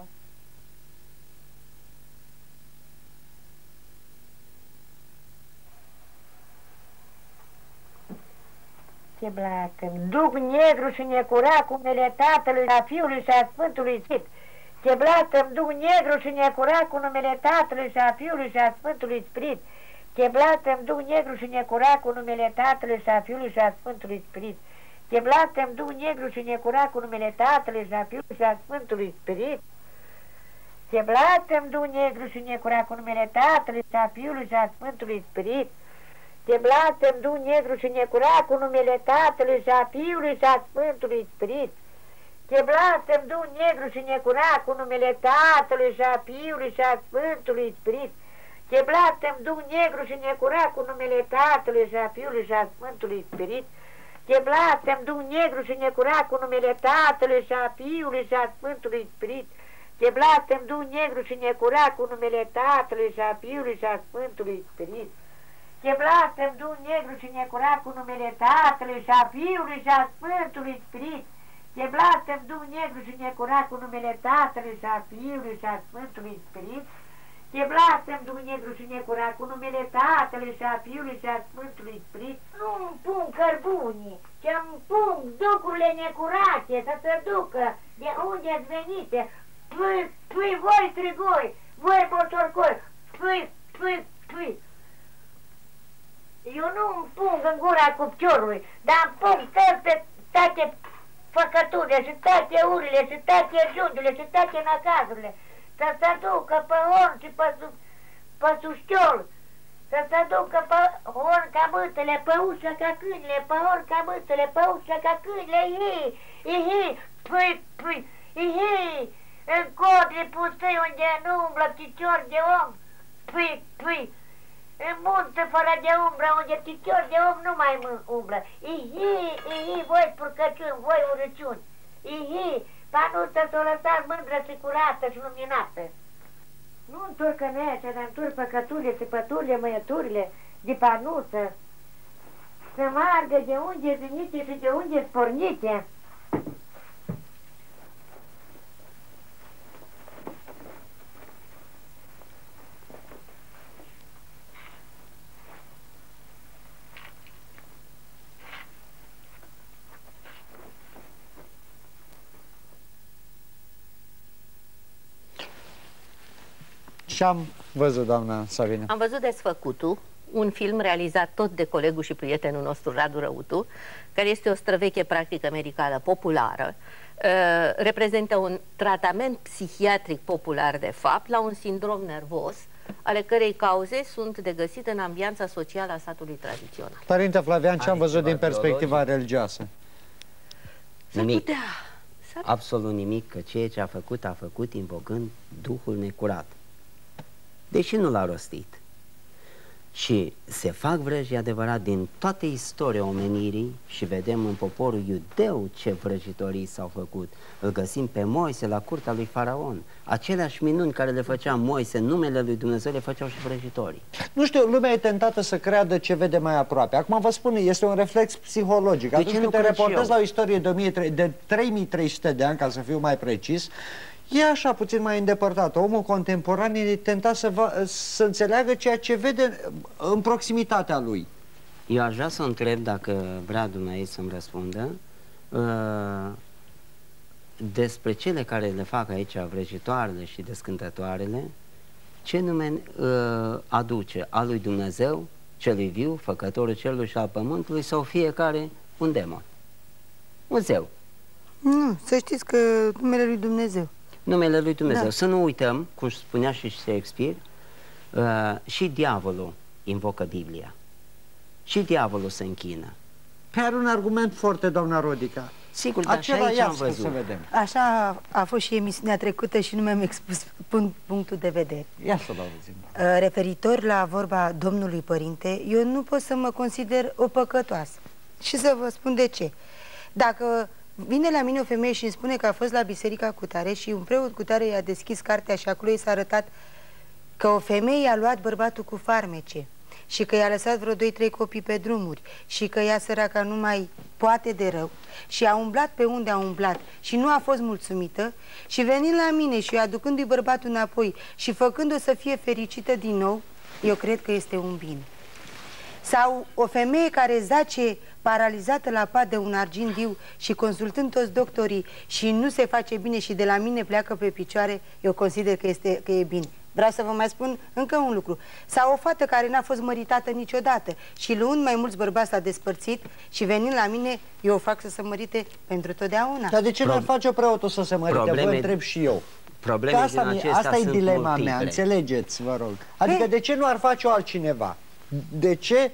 Ce blacă, duc negru și necurat cu numele Tatălui, a Fiului și a Sfântului Spirit. Ce blacă, duc negru și necurat cu numele Tatălui și a Fiului și a Sfântului Spirit. Ce blacă, duc negru și necurat cu numele Tatălui și a Fiului și a Sfântului Spirit. Ce blacă, duc negru și necurat cu numele Tatălui și a Fiului și a Sfântului Spirit. Ce blacă, duc negru și necurat cu numele Tatălui și a Fiului și a Sfântului Spirit. Te blatem, du negru și necurat cu numele Tatălui și a Fiului și a Sfântului Spirit. Te blatem, du negru și necurat cu numele Tatălui și a Fiului și a Sfântului Spirit. Te blatem, du negru și necurat cu numele Tatălui și a Fiului și a Sfântului Spirit. Te blatem, du negru și necurat cu numele Tatălui și a Fiului și a Sfântului Spirit. Te blatem, du negru și necurat cu numele Tatălui și a Fiului și a Sfântului Spirit. Te blastem, du negru și necurat cu numele Tatălui și a Fiului și a Sfântului Spirit. Te blastem, du negru și necurat cu numele Tatălui și a Fiului și a Sfântului Spirit. Te blastem, du negru și necurat cu numele Tatălui și a Fiului și a Sfântului Spirit. Nu-mi pun cărbunii, ce-mi pun ducurile necurate să se ducă de unde ați venite. Pui, pui, voi strigoi, voi motorcoi, pui, pui, pui. Eu nu îmi pung în gura cupciorului, dar îmi pung toate, toate făcăturile și toate urile și toate jundurile și toate năcazurile. Să se ducă pe horn și pe, pe suștiol, să se ducă pe horn ca mâtele, pe ușă ca câinile, pe horn ca mâtele, pe ușă ca câinile, ihi, ihi, pui, pui, ihi, în codri pustăi unde nu umblă picior de om, pui, pui. În munte fără de umbră, unde picior de om nu mai umblă. Ihi, ihi, voi spurcăciuni, voi urăciuni. Ihi, panuță s-o lăsați mândră și curată și luminată. Nu întorcă neașa, dar întorc păcăturile, săpăturile, măiăturile de panuță. Să margă de unde venite și de unde spornite. Și am văzut, doamna Savina. Am văzut Desfăcutul, un film realizat tot de colegul și prietenul nostru Radu Răutu, care este o străveche practică medicală populară. Uh, reprezintă un tratament psihiatric popular, de fapt, la un sindrom nervos, ale cărei cauze sunt de găsit în ambianța socială a satului tradițional. Părinte Flavian, ce am văzut din perspectiva religioasă? Nimic. Absolut nimic, că ceea ce a făcut, a făcut invocând Duhul necurat. Deși nu l-a rostit. Și se fac vrăji adevărat din toată istoria omenirii și vedem în poporul iudeu ce vrăjitorii s-au făcut. Îl găsim pe Moise la curtea lui Faraon. Aceleași minuni care le făcea Moise în numele lui Dumnezeu le făceau și vrăjitorii. Nu știu, lumea e tentată să creadă ce vede mai aproape. Acum vă spun, este un reflex psihologic. De Atunci când te reportezi la o istorie de, de trei mii trei sute de ani, ca să fiu mai precis, e așa puțin mai îndepărtat. Omul contemporan e tentat să, va, să înțeleagă ceea ce vede în proximitatea lui. Eu aș vrea să o întreb, dacă vrea dumneavoastră să-mi răspundă, uh, despre cele care le fac aici vrăjitoarele și descântătoarele, ce nume uh, aduce? Al lui Dumnezeu, celui viu, făcătorul cerului și al pământului, sau fiecare un demon? Un zeu. Nu, să știți că numele lui Dumnezeu. Numele lui Dumnezeu. Da. Să nu uităm, cum spunea și Shakespeare, uh, și diavolul invocă Biblia. Și diavolul se închină. Pe are un argument foarte, doamna Rodica. Sigur, dar acela și aici am văzut. Să vedem. Așa a fost și emisiunea trecută și nu mi-am expus punctul de vedere. Ia să-l auzim. Referitor la vorba Domnului Părinte, eu nu pot să mă consider o păcătoasă. Și să vă spun de ce. Dacă vine la mine o femeie și îmi spune că a fost la biserica cutare și un preot cutare i-a deschis cartea și acolo i s-a arătat că o femeie a luat bărbatul cu farmece și că i-a lăsat vreo doi trei copii pe drumuri și că ea, săraca, nu mai poate de rău și a umblat pe unde a umblat și nu a fost mulțumită și venind la mine și eu aducându-i bărbatul înapoi și făcându-o să fie fericită din nou, eu cred că este un bine. Sau o femeie care zace paralizată la pat de un argint viu și consultând toți doctorii și nu se face bine și de la mine pleacă pe picioare, eu consider că, este, că e bine. Vreau să vă mai spun încă un lucru. Sau o fată care n-a fost măritată niciodată și luând mai mulți bărbați s-a despărțit și venind la mine, eu o fac să se mărite pentru totdeauna. Dar de ce Pro... nu ar face preotul să se mărite? Probleme... Vă întreb și eu. Probleme asta din acestea asta e dilema multiple. mea, înțelegeți, vă rog. Adică He? de ce nu ar face-o altcineva? De ce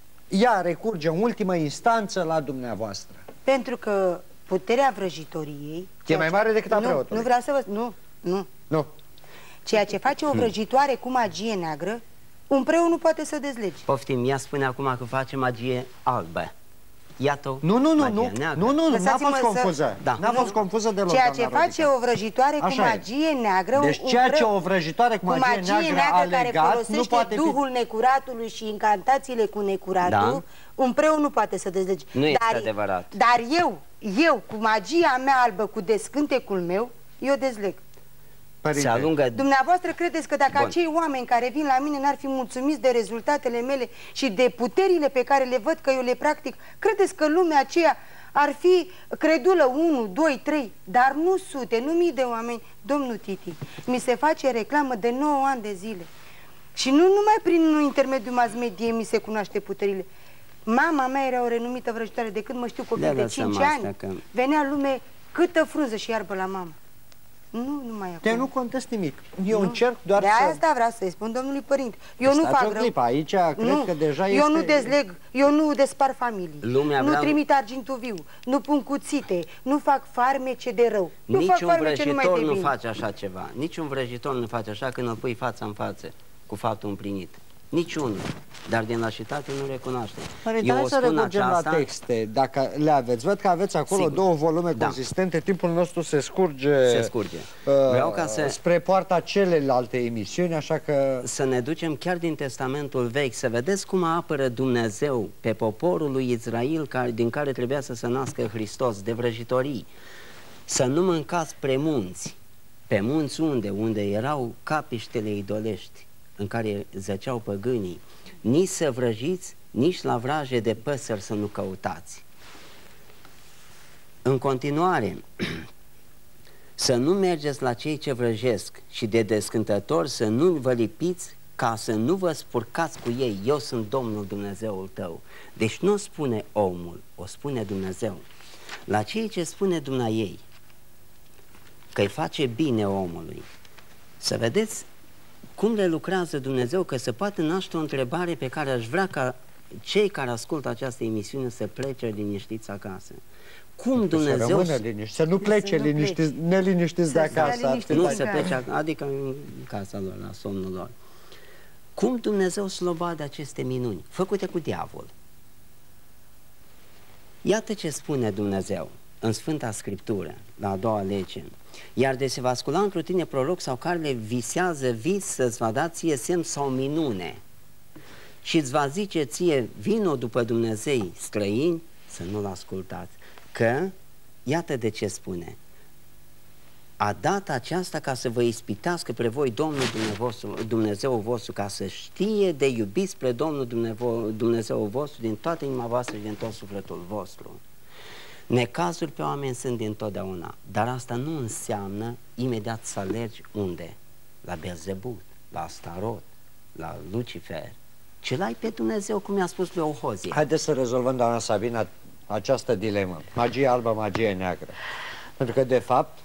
ea recurge în ultimă instanță la dumneavoastră? Pentru că puterea vrăjitoriei e mai mare decât a nu, preotului. Nu vreau să vă... Nu, nu. Nu. Ceea ce face o vrăjitoare cu magie neagră, un preot nu poate să dezlege. Poftim, ea spune acum că face magie albă. Iată, nu, nu, nu, nu, nu, nu, nu, n-a fost confuză. Da. N-a fost confuză deloc. Ceea ce face o vrăjitoare cu magie neagră, deci ceea ce o vrăjitoare cu magie, cu magie neagră a care legat, folosește nu poate duhul fi... necuratului și incantațiile cu necuratul, da. Un preot nu poate să dezlege. Nu este dar, adevărat. Dar eu, eu, cu magia mea albă, cu descântecul meu, eu dezleg. Se alungă... Dumneavoastră credeți că dacă Bun. acei oameni care vin la mine n-ar fi mulțumiți de rezultatele mele și de puterile pe care le văd că eu le practic, credeți că lumea aceea ar fi credulă unu, doi, trei, dar nu sute, nu mii de oameni? Domnul Titi, mi se face reclamă de nouă ani de zile și nu numai prin intermediul mass media mi se cunoaște puterile. Mama mea era o renumită vrăjitoare, de când mă știu copil de, de cinci ani, că... venea lume câtă frunză și iarbă la mama. Nu, nu mai acum. Te nu contest nimic. Eu nu. încerc doar de să... De asta vreau să-i spun domnului părinte. Eu Stați nu fac rău. Clip. Aici cred nu. că deja eu este... nu dezleg, eu nu despar familii. Lumea nu vreau... trimit argintul viu, nu pun cuțite, nu fac farmece de rău. Eu Niciun fac farmece numai de vrăjitor nu bine. face așa ceva. Niciun vrăjitor nu face așa când îl pui față în față cu faptul împlinit. Niciunul. Dar din lașitate nu recunoaște. Eu o spun aceasta... la texte, dacă le aveți. Văd că aveți acolo Sigur. două volume da. consistente. Timpul nostru se scurge, se scurge. Uh, Vreau ca să... spre poarta celelalte emisiuni, așa că... Să ne ducem chiar din Testamentul Vechi, să vedeți cum apără Dumnezeu pe poporul lui Israel, care, din care trebuia să se nască Hristos, de vrăjitorii. Să nu mâncați pe munți. Pe munți unde? Unde erau capiștele idolești, în care zăceau păgânii, nici să vrăjiți, nici la vraje de păsări să nu căutați. În continuare, Să nu mergeți la cei ce vrăjesc și de descântători să nu vă lipiți ca să nu vă spurcați cu ei. Eu sunt Domnul Dumnezeul tău. Deci nu spune omul, o spune Dumnezeu. La cei ce spune Dumnezeu că îi face bine omului, să vedeți cum le lucrează Dumnezeu, că se poate naște o întrebare pe care aș vrea ca cei care ascultă această emisiune să plece liniștiți acasă. Cum Dumnezeu... Să rămână liniști, să nu plece liniștiți, neliniștiți de acasă. Nu se plece, adică în casa lor, la somnul lor. Cum Dumnezeu slobade aceste minuni, făcute cu diavol? Iată ce spune Dumnezeu în Sfânta Scriptură, la a doua lege. Iar de se va scula într-o tine proroc sau care le visează vis să-ți va da ție semn sau minune și îți va zice ție, vino după Dumnezei străini, să nu-l ascultați. Că, iată de ce spune, a dat aceasta ca să vă ispitească pre voi Domnul Dumnezeu, Dumnezeul vostru, ca să știe de iubiți spre Domnul Dumnezeu, Dumnezeul vostru din toată inima voastră și din tot sufletul vostru. Necazuri pe oameni sunt dintotdeauna, dar asta nu înseamnă imediat să alergi unde? La Beelzebub, la Astarot, la Lucifer. Ce l-ai pe Dumnezeu, cum i-a spus lui Ohozia. Haideți să rezolvăm, doamna Sabina, această dilemă. Magie albă, magie neagră. Pentru că, de fapt,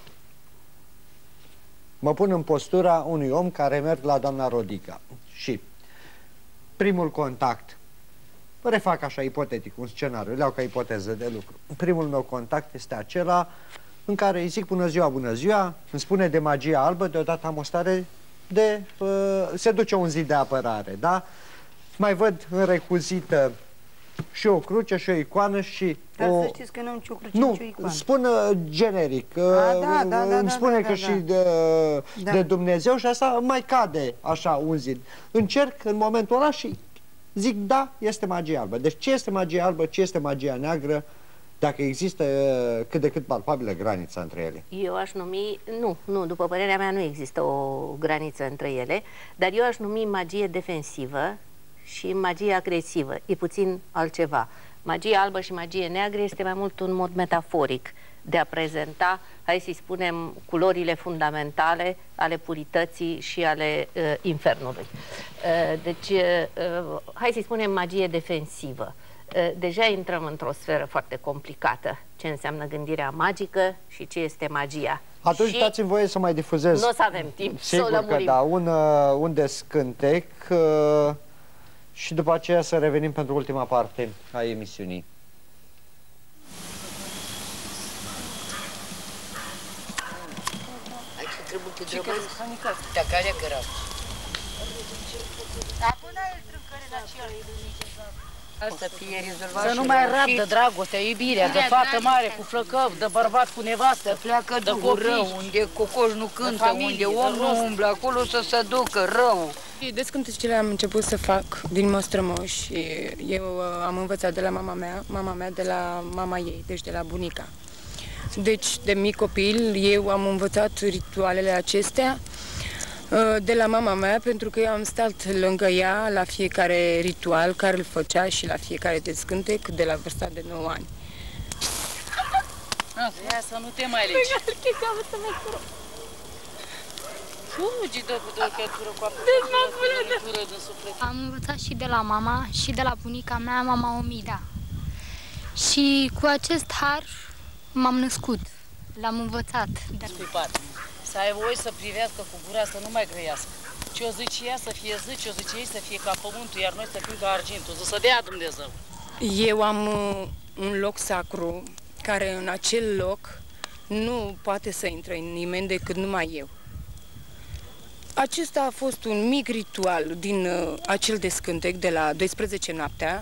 mă pun în postura unui om care merg la doamna Rodica și primul contact, refac așa ipotetic un scenariu, le iau ca ipoteză de lucru. Primul meu contact este acela în care îi zic bună ziua, bună ziua, îmi spune de magia albă, deodată am o stare de... Uh, se duce un zid de apărare, da? Mai văd înrecuzită și o cruce și o icoană și... Dar o... să știți că nu am nicio cruce, nu, nicio icoană. spun uh, generic, uh, A, da, da, da, îmi da, spune da, că da, și da. de, Da. de Dumnezeu și asta mai cade așa un zid. Încerc în momentul ăla și zic da, este magie albă. Deci ce este magia albă, ce este magia neagră, dacă există uh, cât de cât palpabilă granița între ele? Eu aș numi, nu, nu, după părerea mea nu există o graniță între ele, dar eu aș numi magie defensivă și magie agresivă, e puțin altceva. Magie albă și magie neagră este mai mult un mod metaforic de a prezenta, hai să-i spunem, culorile fundamentale ale purității și ale uh, infernului. Uh, deci, uh, hai să-i spunem magie defensivă. Uh, deja intrăm într-o sferă foarte complicată, ce înseamnă gândirea magică și ce este magia. Atunci dați-mi voie să mai difuzez. Nu o să avem timp. Sigur să o că da, un, uh, un descântec uh, și după aceea să revenim pentru ultima parte a emisiunii. Asta fie rezolvat. Să nu mai rabdă dragostea, iubirea, de fată mare cu flăcăv, de bărbat cu nevastă, pleacă de copii, rău, unde cocoș nu cântă, familie, unde om nu umblă, acolo să se ducă rău. Descântecele am început să fac din mostrămoș și eu am învățat de la mama mea, mama mea de la mama ei, deci de la bunica. Deci, de mic copil, eu am învățat ritualele acestea de la mama mea, pentru că eu am stat lângă ea la fiecare ritual care îl făcea și la fiecare descântec de la vârsta de nouă ani. Ia să nu te mai legi. Fugi de cu dălcătură cu apă, din suflet. Am învățat și de la mama și de la bunica mea, mama Omida. Și cu acest har m-am născut, l-am învățat. Scuipat. Să ai voie să privească cu gura, să nu mai grăiască. Ce o zice ea să fie zi, ce o zice ei să fie ca pământul, iar noi să fim ca argintul, să dea Dumnezeu. Eu am un loc sacru, care în acel loc nu poate să intre nimeni decât numai eu. Acesta a fost un mic ritual din uh, acel descântec de la douăsprezece noaptea.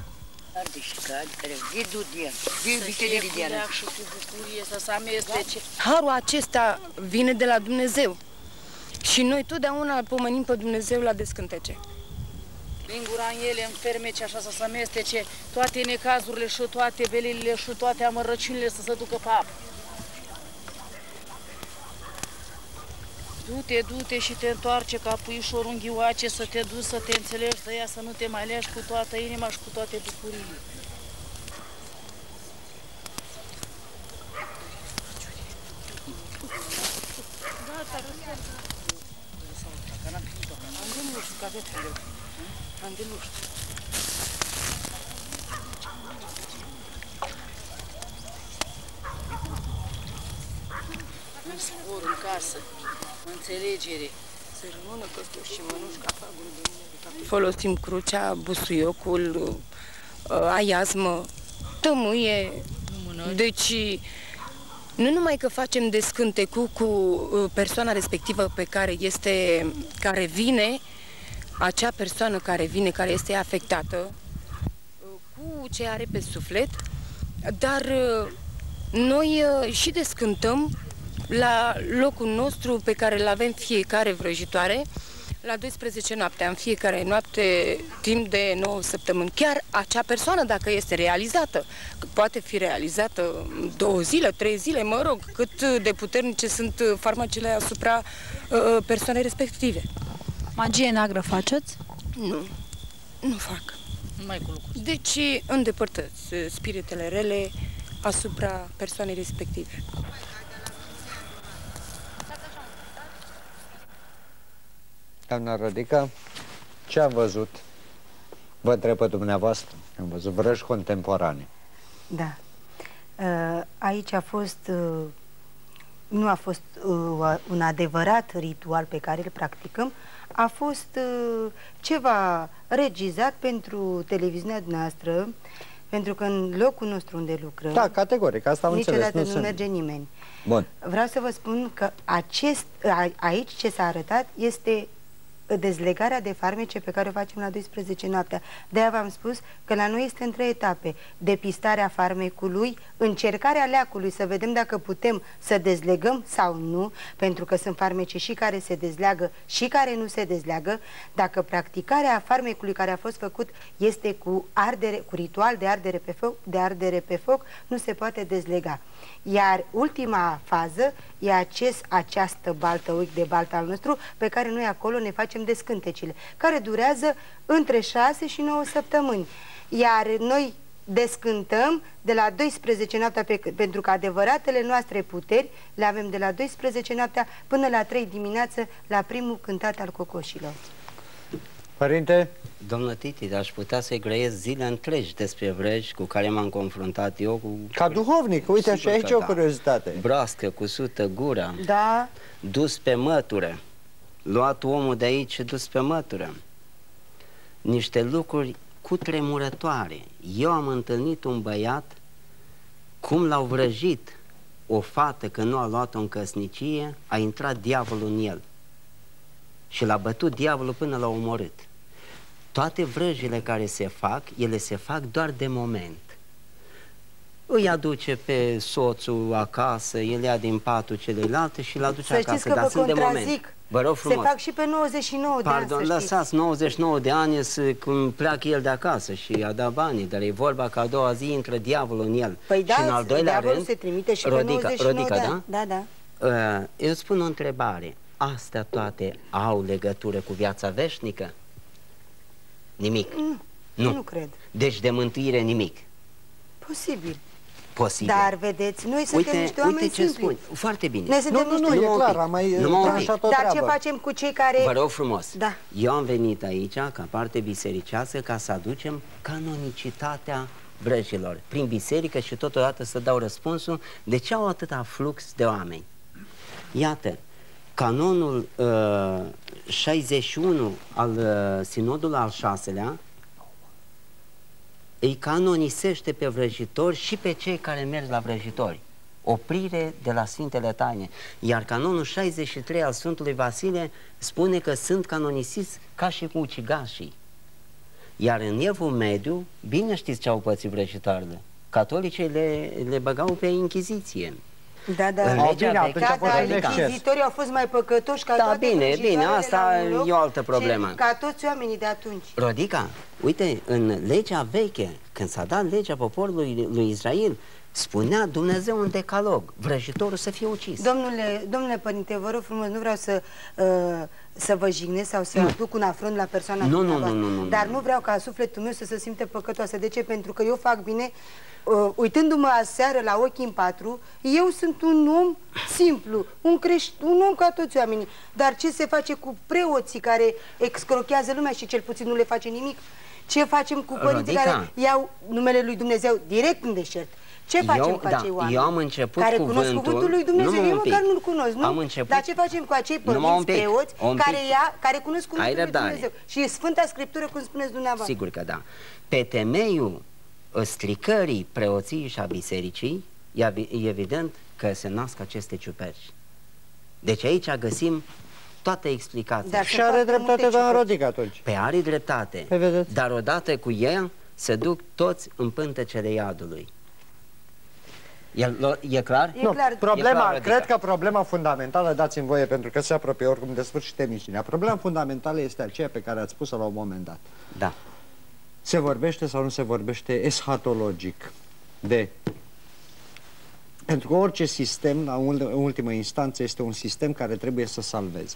Harul acesta vine de la Dumnezeu și noi totdeauna îl pomenim pe Dumnezeu la descântece. Din gura în ele, în fermece, așa să se amestece toate necazurile și toate belile și toate amărăciunile să se ducă pe apă. Du-te, du-te și te întoarce ca puișor unghioace, să te duci, să te înțelegi de ea, să nu te mai leagi cu toată inima și cu toate bucuriile. În spor, în casă, înțelegere. Să rămână căstuși și mănuși ca folosim crucea, busuiocul, aiazmă, tămâie. Deci, nu numai că facem descântecul cu persoana respectivă pe care este, care vine, acea persoană care vine, care este afectată, cu ce are pe suflet, dar noi și descântăm la locul nostru pe care îl avem fiecare vrăjitoare, la douăsprezece noaptea, în fiecare noapte, timp de nouă săptămâni. Chiar acea persoană, dacă este realizată, poate fi realizată două zile, trei zile, mă rog, cât de puternice sunt farmacele asupra uh, persoanei respective. Magie neagră faceți? Nu, nu fac. Numai cu lucruri. Deci îndepărtăți spiritele rele asupra persoanei respective. Doamna Rodica, ce am văzut? Vă întreb pe dumneavoastră. Am văzut vrăji contemporane. Da. Aici a fost, nu a fost un adevărat ritual pe care îl practicăm, a fost ceva regizat pentru televiziunea noastră, pentru că în locul nostru unde lucrăm... Da, categoric, asta am înțeles. Niciodată nu, nu merge nimeni. Bun. Vreau să vă spun că acest, a, aici ce s-a arătat este dezlegarea de farmece pe care o facem la douăsprezece noaptea. De-aia v-am spus că la noi este în trei etape. Depistarea farmecului, încercarea leacului să vedem dacă putem să dezlegăm sau nu, pentru că sunt farmece și care se dezleagă și care nu se dezleagă. Dacă practicarea farmecului care a fost făcut este cu ardere, cu ritual de ardere pe foc, de ardere pe foc, nu se poate dezlega. Iar ultima fază e acest, această baltă, ochi de baltă al nostru, pe care noi acolo ne facem descântecile, care durează între șase și nouă săptămâni. Iar noi descântăm de la douăsprezece noaptea, pe, pentru că adevăratele noastre puteri le avem de la douăsprezece noaptea până la trei dimineață, la primul cântat al cocoșilor. Părinte? Domnul Titi, aș putea să-i grăiesc zile întregi despre vrăji cu care m-am confruntat eu cu... Ca duhovnic, uite, și aici o curiozitate. Broască, cusută, gura. Da. Dus pe mătură. Luat omul de aici și dus pe mătură. Niște lucruri cutremurătoare. Eu am întâlnit un băiat, cum l-au vrăjit o fată că nu a luat-o în căsnicie, a intrat diavolul în el. Și l-a bătut diavolul până l-a omorât. Toate vrăjile care se fac, ele se fac doar de moment. Îi aduce pe soțul acasă, el ia din patul celuilalt și îl aduce să acasă, că dar sunt de moment. Vă rog frumos. Se fac și pe nouăzeci și nouă de Pardon, ani, să lăsați, nouăzeci și nouă de ani când pleacă el de acasă și a dat banii, dar e vorba că a doua zi intră diavolul în el. Păi da, și în al doilea rând, se trimite și Rodica, pe nouăzeci și nouă Rodica, de ani. Da? Da, da. Eu spun o întrebare. Astea toate au legătură cu viața veșnică? Nimic? Nu, nu, nu cred. Deci de mântuire nimic? Posibil. Posibil. Dar vedeți, noi suntem uite, niște oameni uite ce simpli. spun. Foarte bine. Noi suntem nu, niște... nu, nu, e clar, am mai tranșat o Dar treabă. ce facem cu cei care... Vă rog frumos. Da. Eu am venit aici, ca parte bisericească, ca să aducem canonicitatea vrăjilor prin biserică și totodată să dau răspunsul de ce au atâta flux de oameni. Iată, canonul uh, șaizeci și unu al uh, sinodului al șaselea îi canonisește pe vrăjitori și pe cei care merg la vrăjitori. Oprire de la Sfintele Taine. Iar canonul șaizeci și trei al Sfântului Vasile spune că sunt canonisiți ca și cu ucigașii. Iar în Evul Mediu, bine știți ce au pățit vrăjitoarele. Catolicii le, le băgau pe Inchiziție. Da, da. În legea da, veche, da, da, inchizitorii au fost mai păcătoși ca da, toate bine, bine, asta loc, e o altă problemă. ca toți oamenii de atunci. Rodica, uite, în legea veche, când s-a dat legea poporului lui Israel, Spunea Dumnezeu în decalog, vrăjitorul să fie ucis. Domnule, domnule părinte, vă rog frumos, nu vreau să, uh, să vă jignesc sau să aduc un afront la persoana nu, dumneavoastră, nu, nu, nu, dar nu. nu vreau ca sufletul meu să se simte păcătoasă. De ce? Pentru că eu fac bine, uh, uitându-mă aseară la ochii în patru, eu sunt un om simplu, un, creș un om ca toți oamenii. Dar ce se face cu preoții care excrochează lumea și cel puțin nu le face nimic? Ce facem cu părinții Rodica, care iau numele lui Dumnezeu direct în deșert? Ce facem eu, cu da, acei oameni eu am început care cuvântul, cunosc cuvântul lui Dumnezeu? Eu măcar nu-l cunosc, nu? Am început, Dar ce facem cu acei părinți preoți care, ia, care cunosc cuvântul lui Dumnezeu? Și Sfânta Scriptură, cum spuneți dumneavoastră. Sigur că da. Pe temeiul stricării preoției și a bisericii, e evident că se nasc aceste ciuperci. Deci aici găsim toate explicațiile. Dar și are dreptate doamna Rodica atunci. Pe are dreptate, pe dar odată cu ea se duc toți în pântecele iadului. E, e clar? E nu, clar. problema, E clar, cred că problema fundamentală, dați-mi voie pentru că se apropie oricum de sfârșit emisiunea, problema fundamentală este aceea pe care ați spus-o la un moment dat. Da. Se vorbește sau nu se vorbește eschatologic de... Pentru că orice sistem, la ultimă instanță, este un sistem care trebuie să salveze.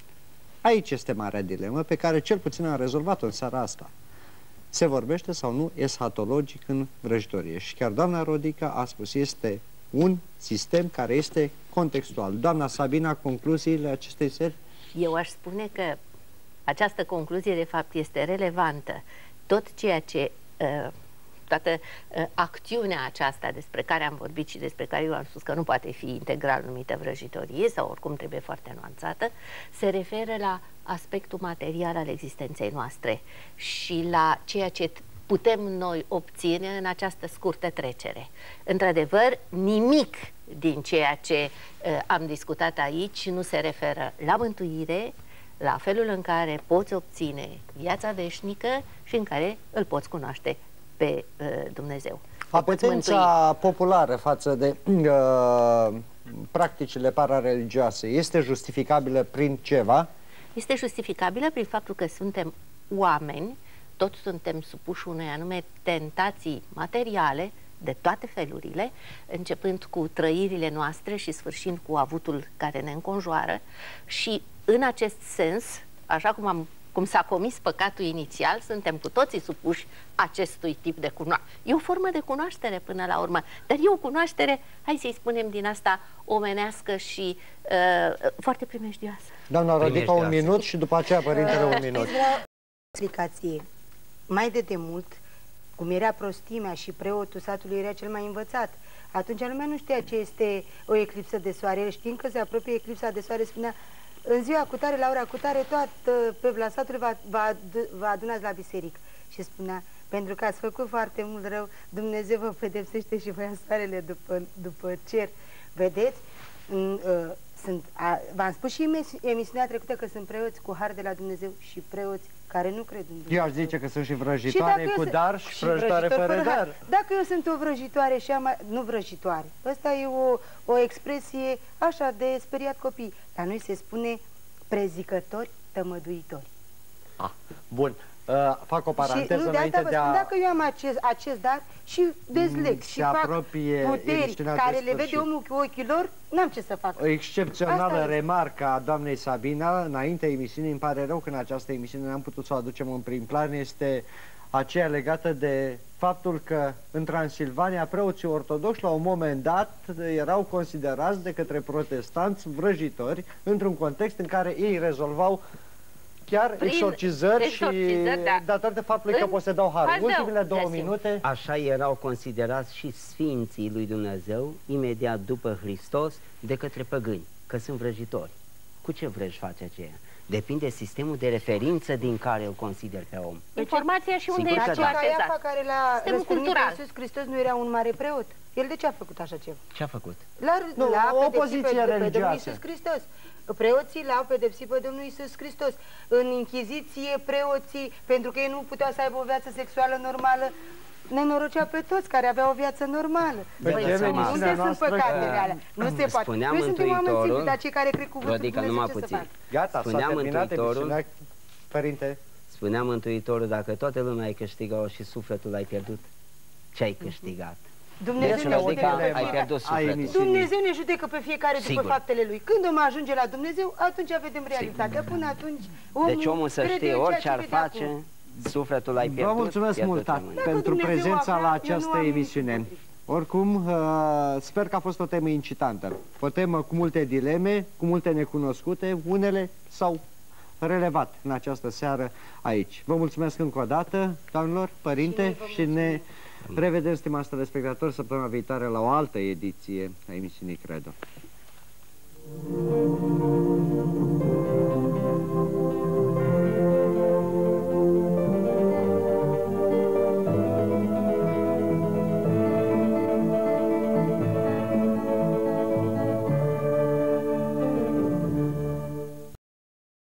Aici este marea dilemă pe care cel puțin am rezolvat-o în seara asta. Se vorbește sau nu eschatologic în vrăjitorie. Și chiar doamna Rodica a spus, este un sistem care este contextual. Doamna Sabina, concluziile acestei seri? Eu aș spune că această concluzie de fapt este relevantă. Tot ceea ce... Uh, toată uh, acțiunea aceasta despre care am vorbit și despre care eu am spus că nu poate fi integral numită vrăjitorie sau oricum trebuie foarte nuanțată, se referă la aspectul material al existenței noastre și la ceea ce putem noi obține în această scurtă trecere. Într-adevăr, nimic din ceea ce uh, am discutat aici nu se referă la mântuire, la felul în care poți obține viața veșnică și în care îl poți cunoaște pe uh, Dumnezeu. Apetența populară față de uh, practicile parareligioase este justificabilă prin ceva? Este justificabilă prin faptul că suntem oameni, toți suntem supuși unei anume tentații materiale de toate felurile, începând cu trăirile noastre și sfârșind cu avutul care ne înconjoară și în acest sens, așa cum am cum s-a comis păcatul inițial, suntem cu toții supuși acestui tip de cunoaștere. E o formă de cunoaștere până la urmă, dar e o cunoaștere, hai să-i spunem din asta, omenească și uh, foarte primejdioasă. Doamna Rodica, un minut și după aceea părintele un minut. Vreau explicație. Mai de demult, cum era prostimea și preotul satului era cel mai învățat, atunci lumea nu știa ce este o eclipsă de soare. Știind că se apropie eclipsa de soare, spunea în ziua cutare, la ora cutare, toată pe satul va, va, va adunați la biserică. Și spunea, pentru că ați făcut foarte mult rău, Dumnezeu vă pedepsește și vă ia soarele după, după cer. Vedeți? V-am spus și emisiunea trecută că sunt preoți cu har de la Dumnezeu și preoți care nu cred în Dumnezeu. Eu aș zice că sunt și vrăjitoare și cu dar și, și vrăjitoare fără dar. dar. Dacă eu sunt o vrăjitoare și am... Nu vrăjitoare. Asta e o, o expresie așa de speriat copii. La noi se spune prezicători tămăduitori. Ah, bun. Uh, fac o paranteză și, înainte de a... Dacă eu am acest, acest dar și dezleg și fac puteri care le vede omul cu ochii lor, n-am ce să fac. O excepțională remarcă a doamnei Sabina, înainte emisiunii, îmi pare rău că în această emisiune n-am putut să o aducem în prim plan, este aceea legată de faptul că în Transilvania preoții ortodoxi la un moment dat erau considerați de către protestanți vrăjitori într-un context în care ei rezolvau chiar prin exorcizări, exorcizări și da. datorită faptului în că posedau har. Ultimele două minute. Așa erau considerați și sfinții lui Dumnezeu imediat după Hristos de către păgâni, că sunt vrăjitori. Cu ce vrăji face aceea? Depinde sistemul de referință din care îl consider pe om. Informația și unde ești da. Caiafa care l-a răstignit pe Iisus Hristos nu era un mare preot. El de ce a făcut așa ceva? Ce a făcut? L-a pedepsit pe Domnul Iisus Hristos. Preoții l-au pedepsit pe Domnul Iisus Hristos. În Inchiziție, preoții, pentru că ei nu puteau să aibă o viață sexuală normală, nenorocea pe toți care aveau o viață normală. Păi unde sunt păcatele alea? Nu se poate. Noi suntem oameni simpli, dar cei care cred cuvântul Dumnezeu ce să fac? Gata, s-a terminat emisiunea. Părinte. Spunea Mântuitorul, dacă toată lumea ai câștigat și sufletul ai pierdut, ce ai câștigat? Dumnezeu, deci, ne Rodica, judecă ai pierdut sufletul. Dumnezeu ne judecă pe fiecare Sigur. după faptele lui. Când om ajunge la Dumnezeu, atunci vedem realitatea. Până atunci, omul Deci omul să crede știe, în ceea orice ce ar vede face, acum. sufletul l-ai pierdut. Vă mulțumesc pierdut mult, tată, rămâne. pentru Dumnezeu prezența avea, la eu nu această am emisiune. nimic. Oricum, uh, sper că a fost o temă incitantă. O temă cu multe dileme, cu multe necunoscute, unele s-au relevat în această seară aici. Vă mulțumesc încă o dată, doamnelor, părinte, și ne revedem, stimați telespectatori, săptămâna viitoare la o altă ediție a emisiunii Credo.